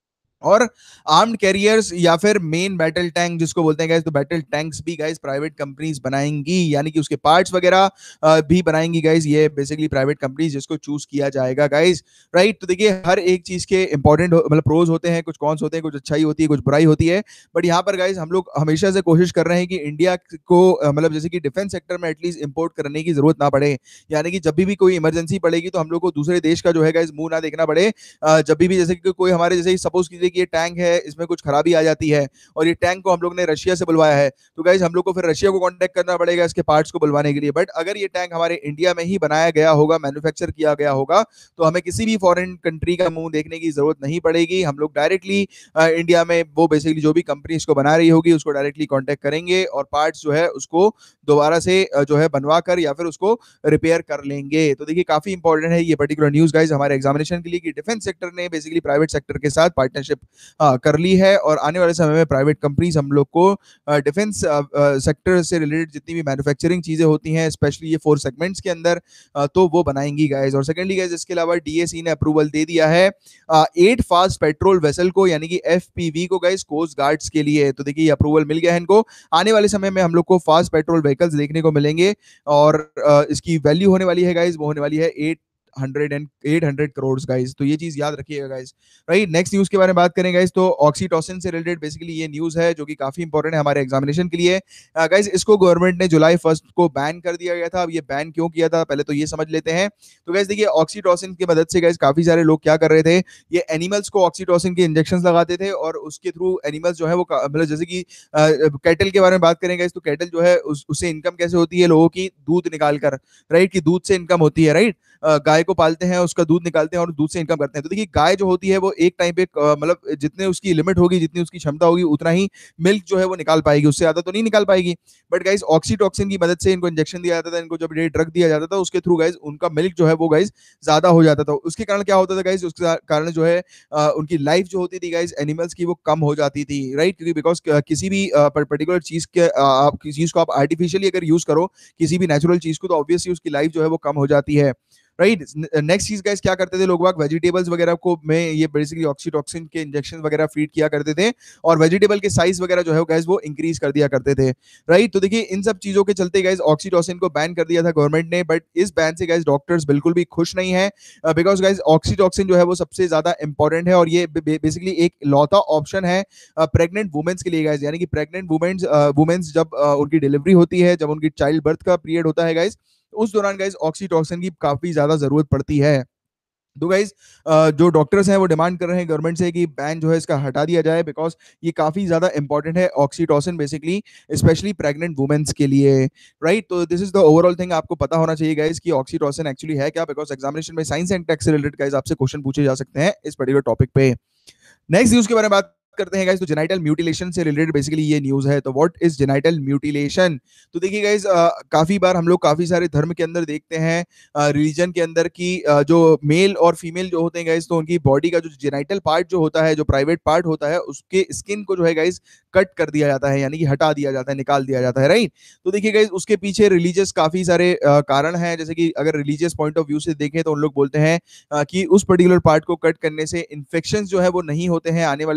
और आर्म्ड कैरियर्स या फिर मेन बैटल टैंक जिसको बोलते हैं गाइस, तो बैटल टैंक्स भी गाइस प्राइवेट कंपनीज बनाएंगी, यानी कि उसके पार्ट्स वगैरह भी बनाएंगी गाइस ये बेसिकली प्राइवेट कंपनीज जिसको चूज किया जाएगा गाइस, राइट। तो देखिए हर एक चीज के इंपॉर्टेंट मतलब प्रोज होते हैं, कुछ कॉन्स होते हैं, कुछ अच्छाई होती है, कुछ बुराई होती है। बट यहाँ पर गाइस हम लोग हमेशा से कोशिश कर रहे हैं कि इंडिया को मतलब जैसे कि डिफेंस सेक्टर में एटलीस्ट इंपोर्ट करने की जरूरत ना पड़े, यानी कि जब भी, भी कोई इमरजेंसी पड़ेगी तो हम लोग को दूसरे देश का जो है गाइस मुंह ना देखना पड़े। जब भी, भी जैसे कि कोई हमारे जैसे सपोज कीजिए कि ये टैंक है इसमें कुछ खराबी आ जाती है और ये टैंक को हम लोग ने रशिया से बुलवाया है तो गाइस हम लोग को फिर रशिया को कांटेक्ट करना पड़ेगा इसके पार्ट्स को बुलवाने के लिए। बट अगर ये टैंक हमारे इंडिया में ही बनाया गया होगा, मैन्युफैक्चर किया गया होगा तो हमें किसी भी फॉरेन कंट्री का मुंह देखने की जरूरत नहीं पड़ेगी। हम लोग डायरेक्टली इंडिया में वो बेसिकली जो भी कंपनी इसको बना रही होगी उसको डायरेक्टली कांटेक्ट करेंगे और पार्ट्स जो है उसको दोबारा से जो है बनवा कर या फिर उसको रिपेयर कर लेंगे। तो देखिए काफी इंपॉर्टेंट है ये पर्टिकुलर न्यूज गाइस हमारे एग्जामिनेशन के लिए कि डिफेंस सेक्टर ने बेसिकली प्राइवेट सेक्टर के साथ पार्टनरशिप कर ली है और आने वाले समय में प्राइवेट कंपनीज हम लोग को डिफेंस सेक्टर से रिलेटेड जितनी भी मैन्युफैक्चरिंग चीजें होती हैं स्पेशली ये फोर सेगमेंट्स के अंदर तो वो बनाएंगी गाइस। और सेकेंडली गाइस इसके अलावा डीएसी ने अप्रूवल दे दिया है एट फास्ट पेट्रोल वेसल को, यानी कि एफपीवी को गाइस कोस्ट गार्ड्स के लिए। तो देखिए ये अप्रूवल मिल गया है इनको। आने वाले समय में हम लोग को फास्ट पेट्रोल व्हीकल्स देखने को मिलेंगे और इसकी वैल्यू होने वाली है गाइस वो होने वाली है eight hundred and eight hundred crore guys. तो ये चीज याद रखिएगा गाइस, राइट। नेक्स्ट न्यूज के बारे में बात करें गाइस तो ऑक्सीटोसिन से रिलेटेड बेसिकली ये न्यूज है जो कि काफी इंपॉर्टेंट है हमारे एग्जामिनेशन के लिए गाइस। इसको गवर्नमेंट ने जुलाई फर्स्ट को बैन कर दिया गया था। अब ये बैन क्यों किया था पहले तो ये समझ लेते हैं। तो गाइस देखिए ऑक्सीटोसिन की मदद से गाइस काफी सारे लोग क्या कर रहे थे, ये एनिमल्स को ऑक्सीटोसिन के इंजेक्शन लगाते थे और उसके थ्रू एनिमल्स जो है वो मतलब जैसे कि कैटल के बारे में बात करें गाइस तो कैटल जो है उस, उससे इनकम कैसे होती है लोगों की, दूध निकाल कर, राइट, कि दूध से इनकम होती है, राइट। गाय को पालते हैं उसका दूध निकालते हैं और दूध से इनकम करते हैं। तो देखिए गाय जो होती है वो एक टाइम पे मतलब जितने उसकी लिमिट होगी, जितनी उसकी क्षमता होगी उतना ही मिल्क जो है वो निकाल पाएगी, उससे ज्यादा तो नहीं निकाल पाएगी। बट गाइस ऑक्सीटोसिन की मदद से इनको इंजेक्शन दिया जाता था, इनको जब ये ड्रग दिया जाता था उसके थ्रू गाइस उनका मिल्क जो है वो गाइस ज्यादा हो जाता था। उसके कारण क्या होता था गाइस, उसके कारण जो है उनकी लाइफ जो होती थी गाइस एनिमल्स की वो कम हो जाती थी, राइट। क्योंकि बिकॉज किसी भी पर्टिकुलर चीज के आप किसी चीज को आप आर्टिफिशियली अगर यूज करो किसी भी नेचुरल चीज को तो ऑब्वियसली उसकी लाइफ जो है वो कम हो जाती है, राइट। नेक्स्ट चीज गाइस क्या करते थे लोग बाग, वेजिटेबल्स वगैरह को में ये बेसिकली ऑक्सीटोसिन के इंजेक्शन वगैरह फीड किया करते थे और वेजिटेबल के साइज वगैरह जो है गाइस वो इंक्रीज कर दिया करते थे, राइट। तो देखिए इन सब चीजों के चलते गाइस ऑक्सीटोसिन को बैन कर दिया था गवर्नमेंट ने। बट इस बैन से गाइस डॉक्टर्स बिल्कुल भी खुश नहीं है बिकॉज गाइस ऑक्सीटोसिन जो है वो सबसे ज्यादा इंपॉर्टेंट है और ये बेसिकली एक लौता ऑप्शन है प्रेग्नेंट वुमेन्स के लिए गाइस, यानी कि प्रेग्नेंट वुमेन्स वुमेन्स जब उनकी डिलीवरी होती है, जब उनकी चाइल्ड बर्थ का पीरियड होता है गाइस, उस दौरान गाइस ऑक्सीटोसिन की काफी ज्यादा जरूरत पड़ती है। तो गाइस जो डॉक्टर्स हैं वो डिमांड कर रहे हैं गवर्नमेंट से कि बैन जो है इसका हटा दिया जाए बिकॉज ये काफी ज्यादा इंपॉर्टेंट है oxytocin basically specially pregnant womens के लिए, राइट। तो this is the overall thing आपको पता होना चाहिए गाइस कि ऑक्सीटोसिन एक्चुअली है क्या, बिकॉज एग्जामिनेशन में साइंस एंड टेक से रिलेटेड गाइस आपसे क्वेश्चन पूछे जा सकते हैं इस पर्टिकुलर टॉपिक पे। नेक्स्ट न्यूज के बारे में बात करते हैं गाइस तो जेनाइटल म्यूटिलेशन से रिलेटेड बेसिकली ये न्यूज है। तो व्हाट इज जेनाइटल म्यूटिलेशन, तो देखिए गाइस काफी बार हम लोग काफी सारे धर्म के अंदर देखते हैं, रिलीजन के अंदर की जो मेल और फीमेल जो होते हैं गाइस तो उनकी बॉडी का जो जेनाइटल पार्ट जो होता है, जो प्राइवेट पार्ट होता है, उसके स्किन को जो है गाइस कट कर दिया जाता है, यानी कि हटा दिया जाता है, निकाल दिया जाता है, राइट। तो देखिए गाइस उसके पीछे रिलीजियस काफी सारे कारण हैं, जैसे कि अगर रिलीजियस पॉइंट ऑफ व्यू से देखें तो उन लोग बोलते हैं कि उस पर्टिकुलर पार्ट को कट करने से इन्फेक्शन जो है वो नहीं होते हैं, आने वाले समय में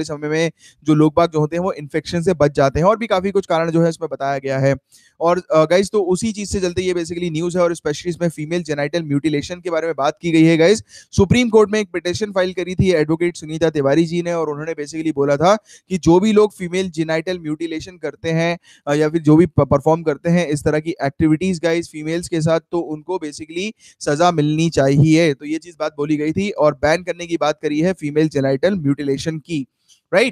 में जो लोग बाग जो होते हैं वो इन्फेक्शन से बच जाते हैं, और भी काफी कुछ कारण जो है इसमें बताया गया है। और गाइस तो उसी चीज से चलते ये बेसिकली न्यूज है, और स्पेशली इसमें फीमेल जेनाइटल म्यूटिलेशन के बारे में बात की गई है गाइस। सुप्रीम कोर्ट में एक पिटिशन फाइल करी थी एडवोकेट सुनीता तिवारी जी ने, और उन्होंने बेसिकली बोला था कि जो भी लोग फीमेल जेनाइटल म्यूटिलेशन करते हैं या फिर जो भी परफॉर्म करते हैं इस तरह की एक्टिविटीज गाइस फीमेल्स के साथ, तो उनको बेसिकली सजा मिलनी चाहिए। तो ये चीज बात बोली गई थी, और बैन करने की बात करी है फीमेल जेनाइटल म्यूटिलेशन की, राइट।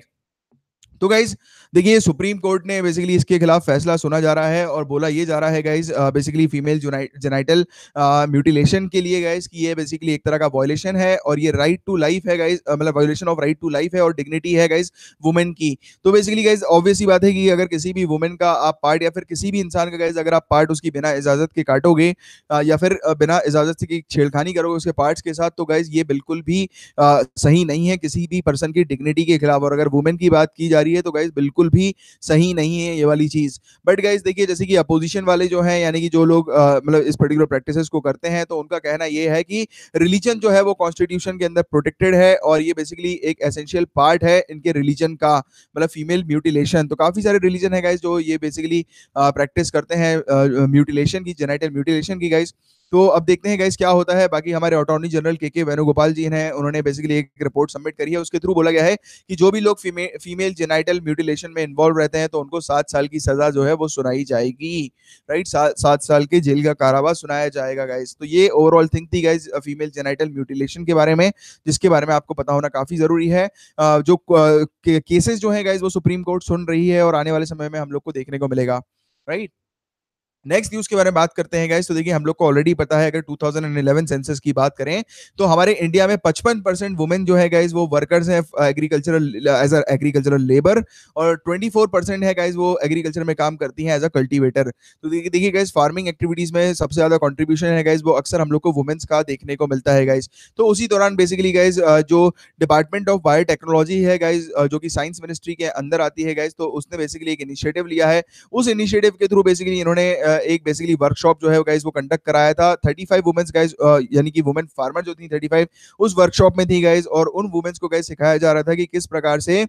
तो गाइज देखिए सुप्रीम कोर्ट ने बेसिकली इसके खिलाफ फैसला सुना जा रहा है, और बोला ये जा रहा है guys basically female genital mutilation के लिए गाइज कि ये बेसिकली एक तरह का वायलेशन है, और ये राइट टू लाइफ है गाइज, मतलब violation of right to life है और डिग्निटी है गाइज वुमेन की। तो बेसिकली गाइज ऑब्वियस ही बात है कि अगर किसी भी वुमेन का आप पार्ट या फिर किसी भी इंसान का गाइज अगर आप पार्ट उसकी बिना इजाजत के काटोगे या फिर बिना इजाजत की छेड़खानी करोगे उसके पार्ट्स के साथ, तो गाइज ये बिल्कुल भी आ, सही नहीं है किसी भी पर्सन की डिग्निटी के खिलाफ। और अगर वुमेन की बात की जा रही है तो गाइज बिल्कुल भी सही नहीं है ये वाली चीज। बट गाइज देखिए जैसे कि अपोजिशन वाले जो हैं यानी कि जो लोग मतलब इस पर्टिकुलर प्रैक्टिसेस को करते हैं, तो उनका कहना ये है कि रिलीजन जो है वो कॉन्स्टिट्यूशन के अंदर प्रोटेक्टेड है, और ये बेसिकली एक एसेंशियल पार्ट है इनके रिलीजन का, मतलब फीमेल म्यूटिलेशन। तो काफी सारे रिलीजन है गाइज जो ये बेसिकली प्रैक्टिस करते हैं म्यूटिलेशन की, जेनाइटल म्यूटिलेशन की गाइज। तो अब देखते हैं गाइस क्या होता है। बाकी हमारे अटॉर्नी जनरल के के वेणुगोपाल जी हैं, उन्होंने बेसिकली एक रिपोर्ट सबमिट करी है, उसके थ्रू बोला गया है कि जो भी लोग फीमे, फीमेल जेनाइटल म्यूटिलेशन में इन्वॉल्व रहते हैं तो उनको सात साल की सजा जो है वो सुनाई जाएगी, राइट। सात सात साल के जेल का कारावास सुनाया जाएगा गाइस। तो ये ओवरऑल थिंक थी गाइस फीमेल जेनाइटल म्यूटिलेशन के बारे में, जिसके बारे में आपको पता होना काफी जरूरी है। जो केसेस जो है गाइस वो सुप्रीम कोर्ट सुन रही है, और आने वाले समय में हम लोग को देखने को मिलेगा, राइट। नेक्स्ट न्यूज के बारे में बात करते हैं गाइस। तो देखिए हम लोग को ऑलरेडी पता है, अगर टू थाउजेंड इलेवन सेंसस की बात करें तो हमारे इंडिया में पचपन परसेंट वुमेन जो है गाइस वो वर्कर्स हैं agricultural as a agricultural labour, और ट्वेंटी फोर परसेंट है गाइस वो एग्रीकल्चर में काम करती हैं एज अ कल्टीवेटर। तो देखिए देखिए गाइस फार्मिंग एक्टिविटीज में सबसे ज्यादा कंट्रीब्यूशन है गाइस वो अक्सर हम लोग को वुमेन्स का देखने को मिलता है गाइस। तो उसी दौरान बेसिकली गाइस जो डिपार्टमेंट ऑफ बायोटेक्नोलॉजी है गाइस जो कि साइंस मिनिस्ट्री के अंदर आती है गाइस, तो उसने बेसिकली एक इनिशिएटिव लिया है। उस इनिशिएटिव के थ्रू बेसिकली इन्होंने एक बेसिकली वर्कशॉप जो है गाइस वो कंडक्ट कराया था। थर्टी फाइव वुमेन्स गाइस यानी कि वुमेन फार्मर जो थी थर्टी फाइव उस वर्कशॉप में थी गाइस, और उन वुमेन्स को गाइस सिखाया जा रहा था कि किस प्रकार से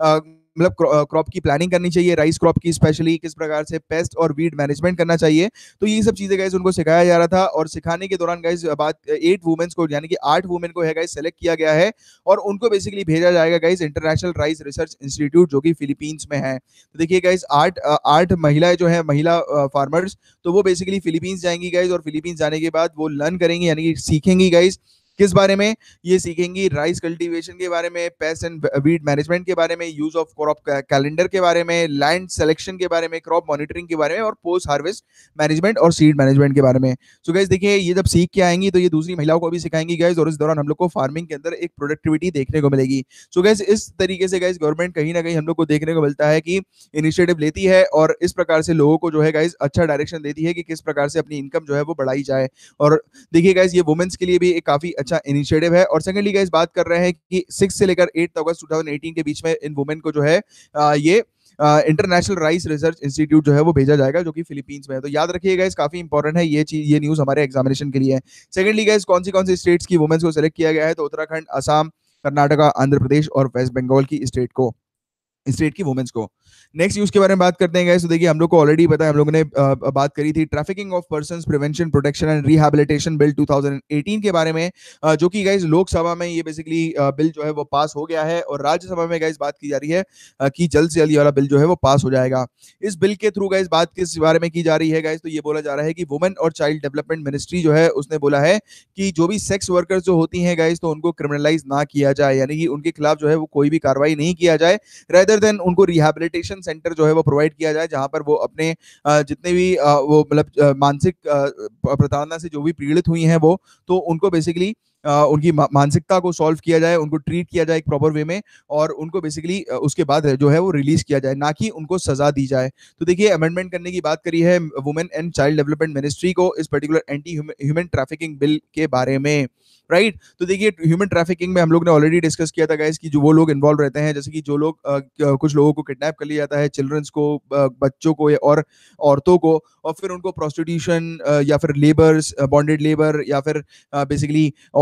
मतलब क्रॉप की प्लानिंग करनी चाहिए, राइस क्रॉप की स्पेशली किस प्रकार से पेस्ट और वीड मैनेजमेंट करना चाहिए। तो ये सब चीजें गाइस उनको सिखाया जा रहा था, और सिखाने के दौरान गाइस बात एट वुमेन्स को यानी कि आठ वुमेन को है गाइस सेलेक्ट किया गया है, और उनको बेसिकली भेजा जाएगा guys international rice research institute जो कि फिलीपींस में है। तो देखिए गाइस आठ आठ महिलाएं जो है महिला फार्मर्स, तो वो बेसिकली फिलीपींस जाएंगी गाइस, और फिलीपींस जाने के बाद वो लर्न करेंगी यानी कि सीखेंगी गाइस किस बारे में, ये सीखेंगी राइस कल्टीवेशन के बारे में, पेस्ट एंड वीड मैनेजमेंट के बारे में, यूज ऑफ क्रॉप कैलेंडर के बारे में, लैंड सिलेक्शन के बारे में, क्रॉप मॉनिटरिंग के बारे में, और पोस्ट हार्वेस्ट मैनेजमेंट और सीड मैनेजमेंट के बारे में। सो गाइस देखिए ये जब सीख के आएंगी तो ये दूसरी महिलाओं को भी सिखाएंगी गाइस, और इस दौरान हम लोग को फार्मिंग के अंदर एक प्रोडक्टिविटी देखने को मिलेगी। सो गाइस इस तरीके से गाइस गवर्नमेंट कहीं ना कहीं हम लोग को देखने को मिलता है कि इनिशिएटिव लेती है, और इस प्रकार से लोगों को जो है गाइस अच्छा डायरेक्शन देती है कि किस प्रकार से अपनी इनकम जो है वो बढ़ाई जाए। और देखिए गाइस ये वुमेन्स के लिए भी एक काफी अच्छा इनिशिएटिव है। और सेकेंडली गाइस बात कर रहे हैं कि सिक्स से लेकर eight August two thousand eighteen के बीच में इन वुमेन को जो है आ, ये इंटरनेशनल राइस रिसर्च इंस्टीट्यूट जो है वो भेजा जाएगा जो कि फिलीपींस में है। तो याद रखिएगा इस काफी इंपॉर्टेंट है ये चीज, ये न्यूज हमारे एग्जामिनेशन के लिए है। सेकेंडली गाइस कौन सी कौन सी स्टेट्स की वुमेन्स को सिलेक्ट किया गया है, तो उत्तराखंड, असम, कर्नाटका, आंध्र प्रदेश और वेस्ट बंगाल की स्टेट को स्टेट की वुमेन्स को। नेक्स्ट न्यूज के बारे में बात करते हैं गाइस। तो देखिए हम लोग को ऑलरेडी पता है, हम लोगों ने आ, बात करी थी trafficking of persons prevention protection and rehabilitation bill two thousand eighteen के बारे में, आ, जो कि गाइस लोकसभा में ये बेसिकली बिल जो है वो पास हो गया है, और राज्यसभा में गाइस बात की जा रही है आ, कि जल्द से जल्द ये वाला बिल जो है वो पास हो जाएगा। इस बिल के थ्रू गाइस बात किस बारे में की जा रही है गाइस, तो ये बोला जा रहा है कि वुमेन और चाइल्ड डेवलपमेंट मिनिस्ट्री जो है उसने बोला है कि जो भी सेक्स वर्कर्स जो होती हैं गाइस तो उनको क्रिमिनलाइज ना किया जाए, यानी कि उनके खिलाफ जो है वो कोई भी कार्रवाई नहीं किया जाए, रेदर देन उनको रिहैबिलिटेशन सेंटर जो है वो प्रोवाइड किया जाए, जहां पर वो अपने जितने भी वो मतलब मानसिक प्रताड़ना से जो भी पीड़ित हुई हैं वो, तो उनको बेसिकली उनकी मानसिकता को सॉल्व किया जाए, उनको ट्रीट किया जाए एक प्रॉपर वे में, और उनको बेसिकली उसके बाद जो है वो रिलीज किया जाए, ना कि उनको सजा दी जाए। तो देखिए अमेंडमेंट करने की बात करी है women and child development ministry को इस particular anti human trafficking bill के बारे में, राइट। तो देखिए ह्यूमन ट्रैफिकिंग में हम लोग ने ऑलरेडी डिस्कस किया था गाइस कि जो वो लोग इन्वॉल्व रहते हैं, जैसे कि जो लोग आ, कुछ लोगों को किडनैप कर लिया जाता है, चिल्ड्रंस को, आ, बच्चों को और औरतों को, और फिर उनको प्रोस्टिट्यूशन या फिर लेबर्स, बॉन्डेड लेबर या फिर बेसिकली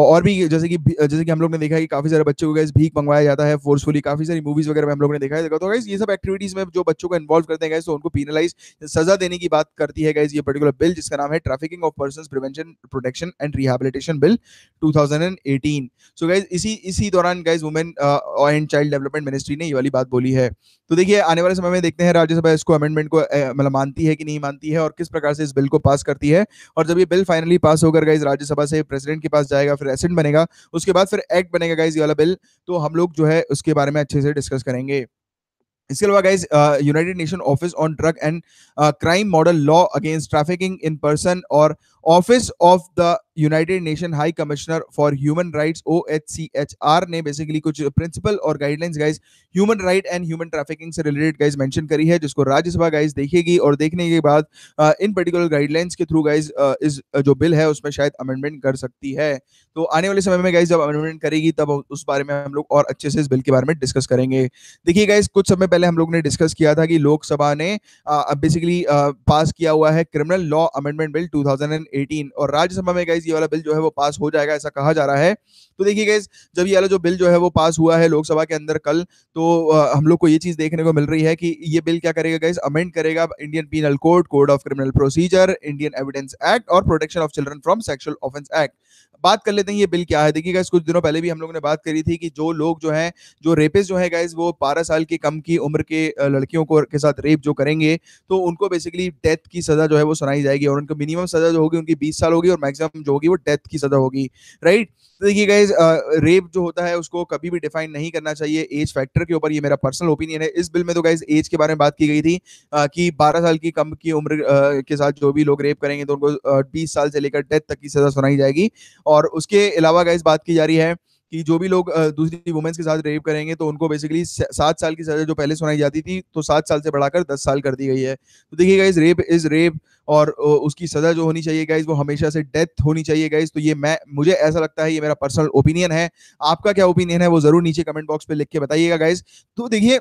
और भी जैसे कि जैसे कि हम लोग ने देखा है कि काफी सारे बच्चों को गाइस भीख मंगवाया जाता है फोर्सफुली, काफी सारी मूवीज वगैरह में हम लोग ने देखा है। तो गाइस ये सब एक्टिविटीज में जो बच्चों को इन्वॉल्व करते हैं गाइस, तो उनको पीनलाइज सजा देने की बात करती है गाइस ये पर्टिकुलर बिल, जिसका नाम है trafficking of persons prevention protection and rehabilitation bill two thousand eighteen. So guys इसी इसी दौरान guys women and child development ministry ने ये वाली बात बोली है। तो देखिए आने वाले समय में देखते हैं राज्यसभा इसको अमेंडमेंट को मतलब मानती है कि नहीं मानती है, और किस प्रकार से इस बिल को पास करती है। और जब ये बिल फाइनली पास होकर गाइस राज्यसभा से प्रेसिडेंट के पास जाएगा, फिर एसेंट बनेगा, उसके बाद फिर एक्ट बनेगा गाइस ये वाला बिल, तो हम लोग जो है उसके बारे में अच्छे से डिस्कस करेंगे। इसके अलावा guys United Nation office on drug and crime model law against trafficking in person और office of the United Nation high commissioner for human rights O H C H R ने बेसिकली कुछ principle और guidelines guys human right and human trafficking से related guys mention करी है, जिसको Rajya Sabha guys देखेगी, और देखने के बाद uh, इन पर्टिकुलर गाइडलाइंस के थ्रू गाइस uh, इस uh, जो बिल है उसमें शायद अमेंडमेंट कर सकती है। तो आने वाले समय में गाइस जब अमेंडमेंट करेगी तब उस बारे में हम लोग और अच्छे से इस बिल के बारे में डिस्कस करेंगे। देखिए गाइस कुछ समय पहले हम लोग ने डिस्कस किया था कि लोकसभा ने बेसिकली पास किया हुआ है criminal law amendment bill two thousand eighteen, और राज्यसभा में गाइस ये वाला बिल जो है वो पास हो जाएगा ऐसा कहा जा रहा है। तो देखिए गाइस जब ये वाला जो बिल जो है वो पास हुआ है लोकसभा के अंदर कल, तो uh, हम लोग को ये चीज देखने को मिल रही है कि ये बिल क्या करेगा गाइस, अमेंड करेगा Indian penal code, code of criminal procedure, Indian evidence act और protection of children from sexual offence act. बात कर लेते हैं ये बिल क्या है। देखिए गाइस कुछ दिनों पहले भी हम लोग ने बात करी थी कि जो लोग जो हैं जो रेपिस्ट जो है गाइस वो बारह साल की कम की उम्र के लड़कियों को के साथ रेप जो करेंगे, तो उनको बेसिकली डेथ की सजा जो है वो सुनाई जाएगी, और उनको मिनिमम सजा जो होगी उनकी बीस साल होगी और मैक्सिमम जो होगी वो डेथ की सजा होगी, राइट। तो देखिए गाइस रेप जो होता है उसको कभी भी डिफाइन नहीं करना चाहिए एज फैक्टर के ऊपर, ये मेरा पर्सनल ओपिनियन है। इस बिल में तो गाइस एज के बारे में बात की गई थी आ, कि बारह साल की कम की उम्र आ, के साथ जो भी लोग रेप करेंगे तो उनको बीस साल से लेकर डेथ तक की सजा सुनाई जाएगी। और उसके अलावा गाइस बात की जा रही है कि जो भी लोग दूसरी वुमेन्स के साथ रेप करेंगे तो उनको बेसिकली सात साल की सजा जो पहले सुनाई जाती थी तो सात साल से बढ़ाकर दस साल कर दी गई है। तो देखिए गाइस रेप इज रेप, और उसकी सजा जो होनी चाहिए गाइस वो हमेशा से डेथ होनी चाहिए गाइस। तो ये मैं मुझे ऐसा लगता है, ये मेरा पर्सनल ओपिनियन है। आपका क्या ओपिनियन है वो जरूर नीचे कमेंट बॉक्स पे लिख के बताइएगा गाइस। तो देखिए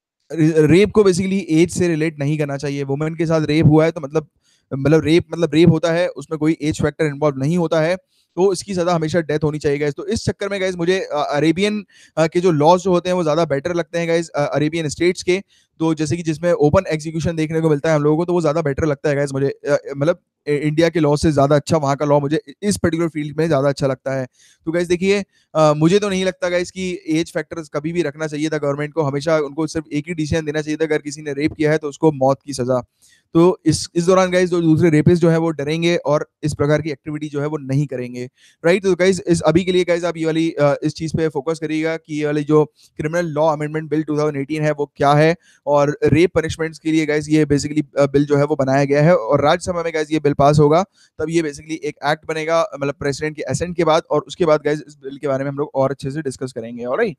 रेप को बेसिकली एज से रिलेट नहीं करना चाहिए। वुमेन के साथ रेप हुआ है तो मतलब मतलब रेप मतलब रेप होता है, उसमें कोई एज फैक्टर इन्वॉल्व नहीं होता है, तो इसकी सजा हमेशा डेथ होनी चाहिए गाइस। तो इस चक्कर में गाइस मुझे अरेबियन के जो लॉज जो होते हैं वो ज्यादा बेटर लगते हैं गाइस, अरेबियन स्टेट्स के, तो जैसे कि जिसमें ओपन एग्जीक्यूशन देखने को मिलता है हम लोगों को, तो वो ज्यादा बेटर लगता है गाइस मुझे, मतलब इंडिया के लॉ से ज्यादा अच्छा वहां का लॉ मुझे इस पर्टिकुलर फील्ड में ज्यादा अच्छा लगता है। तो गाइस देखिए मुझे तो नहीं लगता गाइस कि एज फैक्टर्स कभी भी रखना चाहिए था गवर्नमेंट को, हमेशा उनको सिर्फ एक ही डिसीजन देना चाहिए था, अगर किसी ने रेप किया है तो उसको मौत की सजा। तो इस इस दौरान गाइस जो दूसरे रेपिस्ट जो है वो डरेंगे और इस प्रकार की एक्टिविटी जो है वो नहीं करेंगे, राइट। तो गाइस इस अभी के लिए गाइस आप ये वाली इस चीज पे फोकस करिएगा कि ये वाली जो criminal law amendment bill two thousand eighteen है वो क्या है, और रेप पनिशमेंट्स के लिए गाइस ये बेसिकली बिल जो है वो बनाया गया है, और राज्यसभा में गाइस ये बिल पास होगा तब ये बेसिकली एक एक्ट बनेगा, मतलब प्रेसिडेंट के असेंट के बाद, और उसके बाद गाइस इस बिल के बारे में हम लोग और अच्छे से डिस्कस करेंगे। ऑलराइट,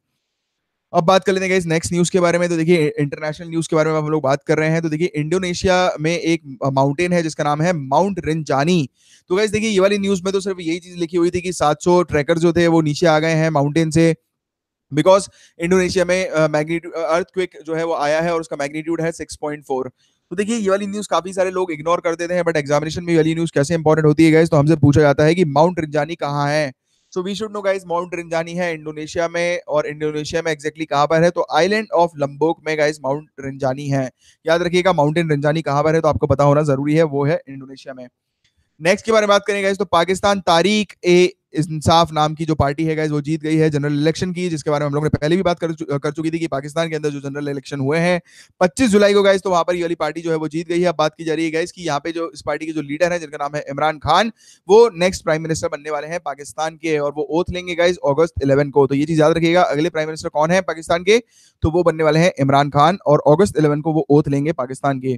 अब बात कर लेते हैं नेक्स्ट न्यूज के बारे में। तो देखिए इंटरनेशनल न्यूज के बारे में हम लोग बात कर रहे हैं। तो देखिए इंडोनेशिया में एक माउंटेन है जिसका नाम है माउंट रिंजानी। तो गाइस देखिए ये वाली न्यूज में तो सिर्फ यही चीज लिखी हुई थी कि सात सौ ट्रैकर जो थे वो नीचे आ गए हैं माउंटेन से, बिकॉज इंडोनेशिया में मैग्नीट्यूड अर्थक्वेक जो है वो आया है और उसका मैग्नीट्यूड है सिक्स पॉइंट फोर। तो देखिए ये वाली न्यूज काफी सारे लोग इग्नोर कर देते हैं, बट एग्जामिनेशन में ये वाली न्यूज कैसे इंपॉर्टेंट होती है गाइस, तो हमसे पूछा जाता है कि माउंट रिंजानी कहाँ है। So we should know guys mount Rinjani है इंडोनेशिया में, और इंडोनेशिया में एग्जैक्टली कहां पर है, तो आइलैंड ऑफ लंबोक में गाइस माउंट रिंजानी है। याद रखिएगा माउंटेन रिंजानी कहां पर है, तो आपको पता होना जरूरी है, वो है इंडोनेशिया में। नेक्स्ट के बारे में बात करेंगे गाइस, तो पाकिस्तान तारीख ए इंसाफ नाम की जो पार्टी है गाइस वो जीत गई है जनरल इलेक्शन की, जिसके बारे में हम लोग ने पहले भी बात कर, चु, कर चुकी थी कि पाकिस्तान के अंदर जो जनरल इलेक्शन हुए हैं पच्चीस जुलाई को गाइस, तो वहां पर ये वाली पार्टी जो है वो जीत गई है। अब बात की जा रही है गाइस कि यहाँ पे जो इस पार्टी के जो लीडर है जिनका नाम है इमरान खान, वो नेक्स्ट प्राइम मिनिस्टर बनने वाले हैं पाकिस्तान के, और वो ओथ लेंगे गाइस अगस्त इलेवन को। तो ये चीज याद रखिएगा, अगले प्राइम मिनिस्टर कौन है पाकिस्तान के, तो वो बनने वाले हैं इमरान खान, और अगस्त इलेवन को वो ओथ लेंगे पाकिस्तान के।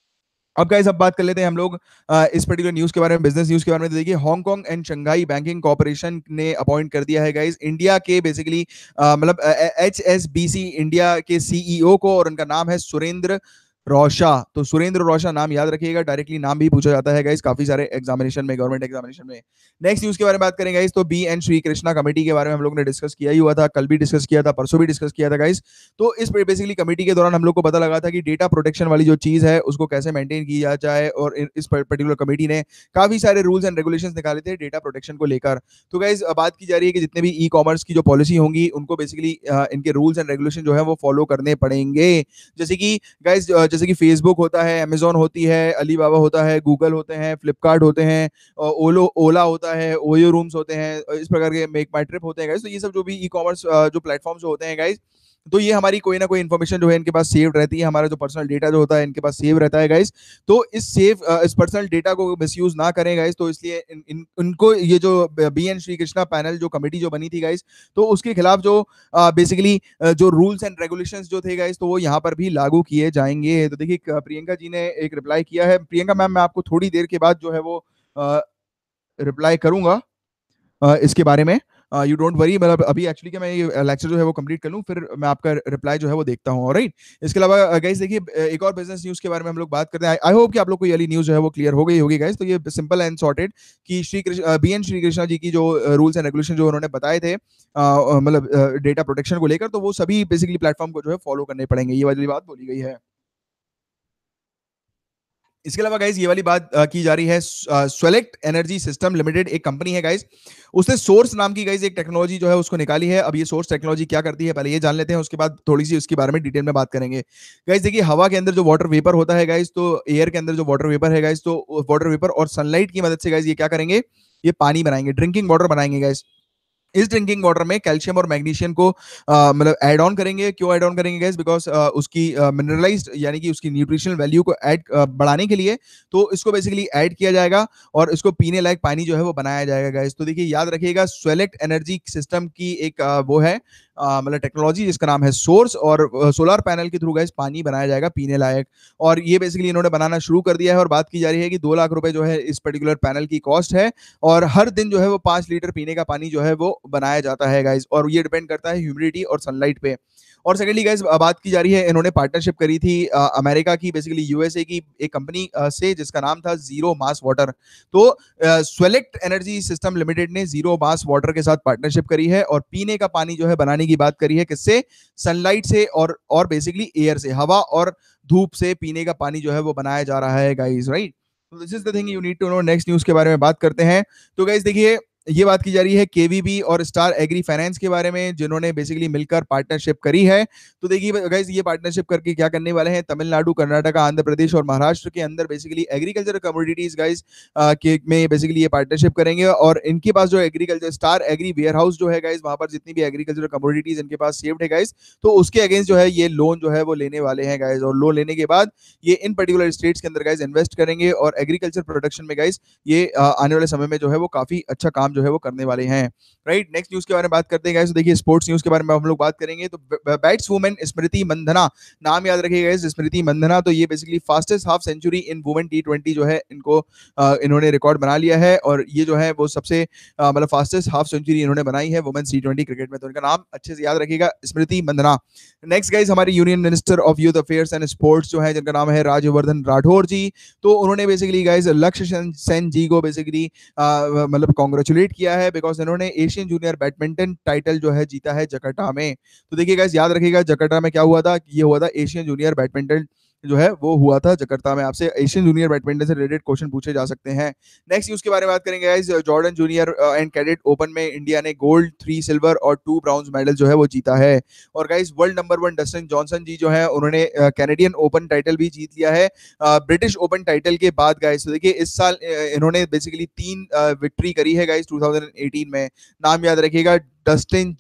अब गाइस अब बात कर लेते हैं हम लोग इस पर्टिकुलर न्यूज के बारे में, बिजनेस न्यूज के बारे में। तो देखिए Hong Kong and Shanghai banking corporation ने अपॉइंट कर दिया है गाइस इंडिया के बेसिकली मतलब H S B C India के सीईओ को, और उनका नाम है सुरेंद्र रोशा, तो सुरेंद्र रोशा नाम याद रखिएगा, डायरेक्टली नाम भी पूछा जाता है गाइस काफी सारे एग्जामिनेशन में, गवर्नमेंट एग्जामिनेशन में। नेक्स्ट न्यूज के बारे में बात करेंगे गाइस, तो B N Shri Krishna committee के बारे में हम लोग ने डिस्कस किया ही हुआ था, कल भी डिस्कस किया था, परसों भी डिस्कस किया था गाइस। तो इस बेसिकली कमेटी के दौरान हम लोग को पता लगा था कि डेटा प्रोटेक्शन वाली जो चीज है उसको कैसे मेंटेन किया जाए, और इस पर्टिकुलर कमेटी ने काफी सारे रूल्स एंड रेगुलेशंस निकाले थे डेटा प्रोटेक्शन को लेकर। तो गाइस बात की जा रही है कि जितने भी ई कॉमर्स की जो पॉलिसी होंगी उनको बेसिकली इनके रूल्स एंड रेगुलेशन जो है वो फॉलो करने पड़ेंगे। जैसे कि गाइस जैसे कि फेसबुक होता है, अमेजोन होती है, अलीबाबा होता है, गूगल होते हैं, फ्लिपकार्ट होते हैं, ओलो ओला होता है, ओयो रूम्स होते हैं, इस प्रकार के मेक माई ट्रिप होते हैं गाइस। तो ये सब जो भी ई कॉमर्स जो प्लेटफॉर्म्स होते हैं गाइस, तो ये हमारी कोई ना कोई इन्फॉर्मेशन जो है इनके पास सेव रहती है, हमारा जो पर्सनल डेटा जो होता है इनके पास सेव रहता है गाइस। तो इस सेव इस पर्सनल डेटा को मिसयूज ना करें गाइस, तो इसलिए इन, इन, इनको ये जो B N Shri Krishna panel जो कमेटी जो बनी थी गाइस, तो उसके खिलाफ जो बेसिकली जो रूल्स एंड रेगुलेशंस जो थे गाइस, तो वो यहाँ पर भी लागू किए जाएंगे। तो देखिए प्रियंका जी ने एक रिप्लाई किया है, प्रियंका मैम मैं आपको थोड़ी देर के बाद जो है वो रिप्लाई करूंगा uh, इसके बारे में, यू डोंट वरी। मतलब अभी एक्चुअली क्या मैं ये लेक्चर जो है वो कंप्लीट कर लूं, फिर मैं आपका रिप्लाई जो है वो देखता हूं, ऑलराइट। इसके अलावा गाइस देखिए एक और बिजनेस न्यूज के बारे में हम लोग बात करते हैं। आई होप कि आप लोग को ये वाली न्यूज जो है वो क्लियर हो गई होगी गाइस। तो ये सिंपल एंड सॉर्टेड कि श्री कृष्ण बी एन श्री कृष्णा जी की जो रूल्स एंड रेगुलेशन जो उन्होंने बताए थे मतलब डेटा प्रोटेक्शन को लेकर, तो वो सभी बेसिकली प्लेटफॉर्म को जो है फॉलो करने पड़ेंगे, ये वाली बात बोली गई है। इसके अलावा गाइज ये वाली बात आ, की जा रही है, स्वेलेक्ट एनर्जी सिस्टम लिमिटेड एक कंपनी है गाइज, उसने सोर्स नाम की गाइज एक टेक्नोलॉजी जो है उसको निकाली है। अब ये सोर्स टेक्नोलॉजी क्या करती है पहले ये जान लेते हैं, उसके बाद थोड़ी सी उसके बारे में डिटेल में बात करेंगे। गाइज देखिए हवा के अंदर जो वाटर वेपर होता है गाइज, तो एयर के अंदर जो वाटर वेपर है गाइज, तो वाटर वेपर और सनलाइट की मदद से गाइज ये क्या करेंगे, ये पानी बनाएंगे, ड्रिंकिंग वाटर बनाएंगे गाइज। इस ड्रिंकिंग वाटर में कैल्शियम और मैग्नीशियम को मतलब ऐड ऑन करेंगे। क्यों ऐड ऑन करेंगे गाइस, बिकॉज उसकी मिनरलाइज्ड यानी कि उसकी न्यूट्रिशनल वैल्यू को ऐड बढ़ाने के लिए तो इसको बेसिकली ऐड किया जाएगा और इसको पीने लायक पानी जो है वो बनाया जाएगा गाइस। तो देखिए याद रखिएगा स्वेलेक्ट एनर्जी सिस्टम की एक आ, वो है मतलब टेक्नोलॉजी जिसका नाम है सोर्स, और सोलर पैनल के थ्रू गाइस पानी बनाया जाएगा पीने लायक, और ये बेसिकली इन्होंने बनाना शुरू कर दिया है। और बात की जा रही है कि दो लाख रुपए जो है इस पर्टिकुलर पैनल की कॉस्ट है, और हर दिन जो है वो पांच लीटर पीने का पानी जो है वो बनाया जाता है गाइस, और ये डिपेंड करता है ह्यूमिडिटी और सनलाइट पे। और सेकेंडली गाइस बात की जा रही है, इन्होंने पार्टनरशिप करी थी अमेरिका की बेसिकली यूएसए की एक कंपनी से जिसका नाम था जीरो मास वाटर। तो स्वेलेक्ट एनर्जी सिस्टम लिमिटेड ने जीरो मास वाटर के साथ पार्टनरशिप करी है और पीने का पानी जो है बनाने की बात करी है किससे, सनलाइट से, और और बेसिकली एयर से, हवा और धूप से पीने का पानी जो है वो बनाया जा रहा है गाइस, राइट। तो this is the thing you need to know. Next news के बारे में बात करते हैं। तो गाइस देखिए ये बात की जा रही है केवीबी और स्टार एग्री फाइनेंस के बारे में, जिन्होंने बेसिकली मिलकर पार्टनरशिप करी है। तो देखिए गाइस ये पार्टनरशिप करके क्या करने वाले हैं, तमिलनाडु, कर्नाटका, आंध्र प्रदेश और महाराष्ट्र के अंदर बेसिकली एग्रीकल्चर कमोडिटीज गाइस के में बेसिकली ये पार्टनरशिप करेंगे। और इनके पास जो agriculture star agri warehouse जो है गाइस, वहां पर जितनी भी एग्रीकल्चर कमोडिटीज इनके पास सेव्ड है गाइस, तो उसके अगेंस्ट जो है ये लोन जो है वो लेने वाले हैं गाइस। और लोन लेने के बाद ये इन पर्टिकुलर स्टेट्स के अंदर गाइस इन्वेस्ट करेंगे, और एग्रीकल्चर प्रोडक्शन में गाइस ये आने वाले समय में जो है वो काफी अच्छा काम जो है वो करने वाले हैं, राइट। नेक्स्ट न्यूज के बारे में बात करते हैं गाइस। तो देखिए स्पोर्ट्स न्यूज के बारे में हम लोग बात करेंगे। तो बैट्सवुमन स्मृति मंधना, नाम याद रखिएगा गाइस, स्मृति मंधना, तो ये basically fastest half century in women T twenty जो है इनको आ, इन्होंने रिकॉर्ड बना लिया है, और ये जो है वो सबसे मतलब फास्टेस्ट हाफ सेंचुरी इन्होंने बनाई है वुमेन टी ट्वेंटी क्रिकेट में। तो इनका नाम अच्छे से याद रखिएगा, स्मृति मंधना। नेक्स्ट गाइस हमारे union minister of youth affairs and sports जो है जिनका नाम है राज्यवर्धन राठौर जी, तो उन्होंने बेसिकली गाइस लक्ष्य सेन जी को बेसिकली मतलब कॉन्ग्रेचुलेट किया है, बिकॉज इन्होंने एशियन जूनियर बैडमिंटन टाइटल जो है जीता है जकार्ता में। तो देखिए गाइस याद रखिएगा जकार्ता में क्या हुआ था, ये हुआ था एशियन जूनियर बैडमिंटन जो है वो हुआ था जकार्ता में। आपसे एशियन जूनियर बैडमिंटन से रिलेटेड क्वेश्चन पूछे जा सकते हैं। नेक्स्ट न्यूज के बारे में बात करेंगे guys. Jordan junior and cadet open में इंडिया ने गोल्ड, थ्री सिल्वर और टू ब्राउन्ज मेडल जो है वो जीता है। और guys world number one Dustin Johnson ji जो है उन्होंने कैनेडियन ओपन टाइटल भी जीत लिया है ब्रिटिश ओपन टाइटल के बाद गाइस। तो देखिए इस साल इन्होंने बेसिकली तीन विक्ट्री करी है गाइस टू थाउजेंड एटीन में। नाम याद रखिएगा, डस्टिन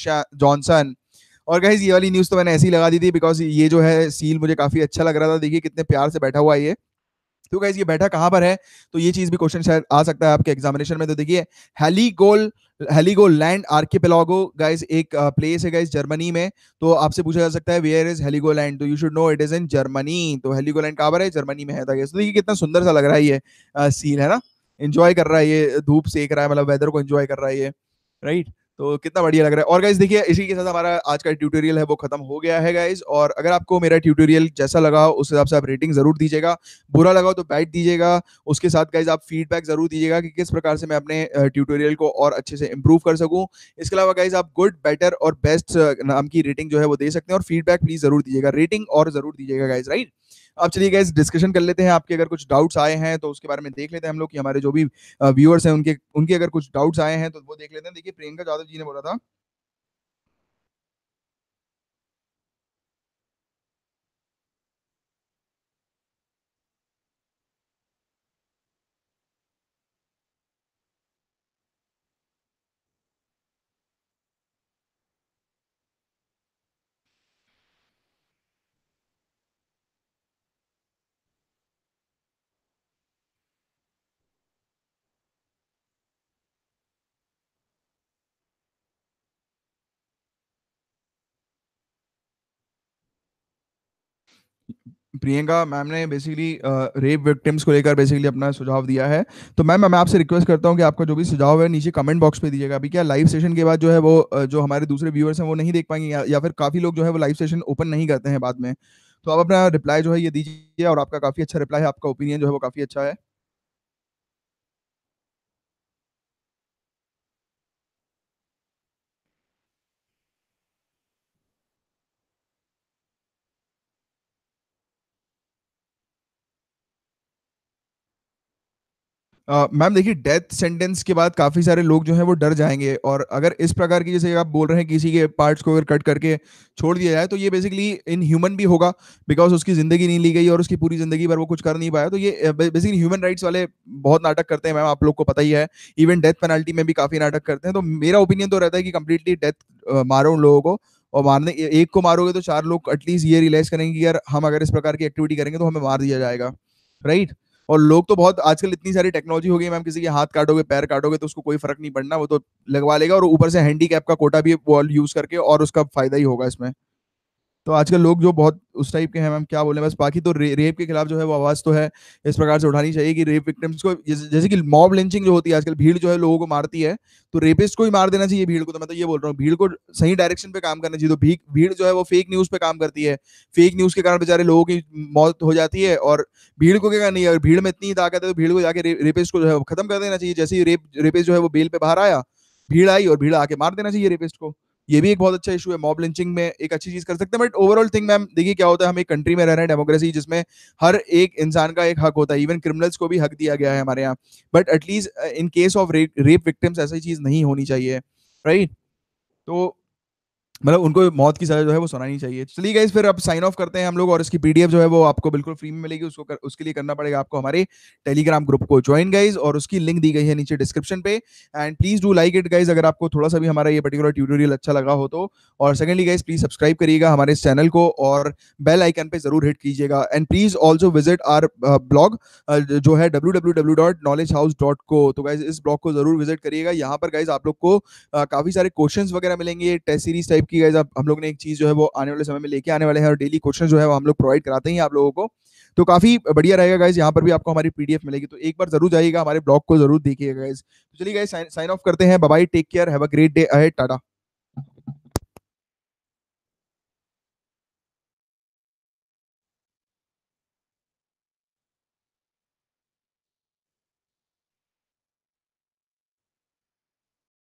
जॉनसन। और गाइस ये वाली न्यूज तो मैंने ऐसी लगा दी थी बिकॉज ये जो है सील मुझे काफी अच्छा लग रहा था। देखिए कितने प्यार से बैठा हुआ है ये। तो गाइस ये बैठा कहां पर है, तो ये चीज भी क्वेश्चन शायद आ सकता है आपके एग्जामिनेशन में। तो देखिए हेलीगोल हेलीगोलैंड आर्किपेलागो गाइस एक प्लेस है गाइस जर्मनी में। तो आपसे पूछा जा सकता है वेयर इज हेलीगोलैंड, तो you should know it is in Germany. तो हेलीगोलैंड कहां पर है, जर्मनी में है। तो देखिए कितना सुंदर सा लग रहा है ये सीन, है ना। एंजॉय कर रहा है ये, धूप सेक रहा है, मतलब वेदर को एंजॉय कर रहा है ये, राइट। तो कितना बढ़िया लग रहा है। और गाइज देखिए, इसी के साथ हमारा आज का ट्यूटोरियल है वो खत्म हो गया है गाइज। और अगर आपको मेरा ट्यूटोरियल जैसा लगा उस हिसाब से आप रेटिंग जरूर दीजिएगा, बुरा लगा तो बैठ दीजिएगा। उसके साथ गाइज आप फीडबैक जरूर दीजिएगा कि किस प्रकार से मैं अपने ट्यूटोरियल को और अच्छे से इंप्रूव कर सकूं। इसके अलावा गाइज आप गुड, बेटर और बेस्ट नाम की रेटिंग जो है वो दे सकते हैं, और फीडबैक प्लीज जरूर दीजिएगा, रेटिंग और जरूर दीजिएगा गाइज, राइट। अब चलिए गाइज डिस्कशन कर लेते हैं। आपके अगर कुछ डाउट्स आए हैं तो उसके बारे में देख लेते हैं हम लोग, कि हमारे जो भी व्यूअर्स हैं उनके उनके अगर कुछ डाउट्स आए हैं तो वो देख लेते हैं। देखिए, प्रियंका यादव जी ने बोला था। प्रियंका मैम ने बेसिकली रेप विक्टिम्स को लेकर बेसिकली अपना सुझाव दिया है। तो मैम मैं आपसे रिक्वेस्ट करता हूँ कि आपका जो भी सुझाव है नीचे कमेंट बॉक्स पे दीजिएगा। अभी क्या लाइव सेशन के बाद जो है वो अ, जो हमारे दूसरे व्यूअर्स हैं वो नहीं देख पाएंगे, या, या फिर काफ़ी लोग जो है वो लाइव सेशन ओपन नहीं करते हैं बाद में। तो आप अपना रिप्लाई जो है ये दीजिए, और आपका काफ़ी अच्छा रिप्लाई है, आपका ओपिनियन जो है वो काफ़ी अच्छा है। अ, मैम देखिए, डेथ सेंटेंस के बाद काफी सारे लोग जो हैं वो डर जाएंगे, और अगर इस प्रकार की, जैसे आप बोल रहे हैं, किसी के पार्ट्स को अगर कट करके छोड़ दिया जाए तो ये बेसिकली इन ह्यूमन भी होगा, बिकॉज उसकी जिंदगी नहीं ली गई और उसकी पूरी जिंदगी भर वो कुछ कर नहीं पाया। तो ये बेसिकली ह्यूमन राइट्स वाले बहुत नाटक करते हैं मैम, आप लोग को पता ही है। इवन डेथ पेनल्टी में भी काफी नाटक करते हैं। तो मेरा ओपिनियन तो रहता है कि कंप्लीटली डेथ मारो उन लोगों को, और मारने एक को मारोगे तो चार लोग एटलीस्ट ये रियलाइज करेंगे कि यार हम अगर इस प्रकार की एक्टिविटी करेंगे तो हमें मार दिया जाएगा, राइट। और लोग तो बहुत, आजकल इतनी सारी टेक्नोलॉजी हो गई मैम, किसी के हाथ काटोगे, पैर काटोगे तो उसको कोई फर्क नहीं पड़ना, वो तो लगवा लेगा, और ऊपर से हैंडीकैप का कोटा भी वो यूज करके, और उसका फायदा ही होगा इसमें। तो आजकल लोग जो बहुत उस टाइप के हैं मैम, क्या बोले बस। बाकी तो रे, रेप के खिलाफ जो है वो आवाज तो है इस प्रकार से उठानी चाहिए कि रेप विक्टिम्स को, जैसे, जैसे कि मॉब लिंचिंग जो होती है आजकल, भीड़ जो है लोगों को मारती है, तो रेपिस्ट को ही मार देना चाहिए भीड़ को। तो मैं तो ये बोल रहा हूँ, भीड़ को सही डायरेक्शन पे काम करना चाहिए। तो भीड़ भीड़ जो है वो फेक न्यूज पे काम करती है, फेक न्यूज के कारण बेचारे लोगों की मौत हो जाती है, और भीड़ को क्या करना है, अगर भीड़ में इतनी ताकत है तो भीड़ को जाके रे, रेपिस्ट को जो है वो खत्म कर देना चाहिए। जैसे ही रेप रेपिस्ट जो है वो बेल पे बाहर आया, भीड़ आई और भीड़ आके मार देना चाहिए रेपिस्ट को। ये भी एक बहुत अच्छा इशू है, मॉब लिंचिंग में एक अच्छी चीज कर सकते हैं। बट ओवरऑल थिंग मैम देखिए, क्या होता है, हम एक कंट्री में रह रहे हैं, डेमोक्रेसी, जिसमें हर एक इंसान का एक हक होता है, इवन क्रिमिनल्स को भी हक दिया गया है हमारे यहाँ। But at least in case of rape victims ऐसी चीज नहीं होनी चाहिए, राइट। तो मतलब उनको मौत की सजा जो है वो सुनानी चाहिए। चलिए गाइस, फिर अब साइन ऑफ करते हैं हम लोग, और इसकी पीडीएफ जो है वो आपको बिल्कुल फ्री में मिलेगी। उसको कर, उसके लिए करना पड़ेगा आपको हमारे टेलीग्राम ग्रुप को ज्वाइन गाइस, और उसकी लिंक दी गई है नीचे डिस्क्रिप्शन पे। And please do like it guys, अगर आपको थोड़ा सा भी हमारा ये पर्टिकुलर ट्यूटोरियल अच्छा लगा हो तो। और सेकंडली गाइस, प्लीज सब्सक्राइब करिएगा हमारे इस चैनल को, और बेल आइकन पे जरूर हिट कीजिएगा। And please also visit our blog, जो है W W W dot knowledge house dot co. तो गाइस इस ब्लॉग को जरूर विजिट करिएगा। यहाँ पर गाइस आप लोग को uh, काफी सारे क्वेश्चंस वगैरह मिलेंगे, टेस्ट सीरीज टाइप की गाइस। हम लोग ने एक चीज जो है वो आने वाले समय में लेके आने वाले हैं, और डेली क्वेश्चन जो है वो हम लोग प्रोवाइड कराते हैं आप लोगों को। तो काफी बढ़िया रहेगा गाइस, यहाँ पर भी आपको हमारी पीडीएफ मिलेगी, तो एक बार जरूर जाइएगा, हमारे ब्लॉग को जरूर देखिएगा गाइस। तो चलिए गाइस, साइन ऑफ करते हैं। Bye bye, take care, have a great day ahead, Tata.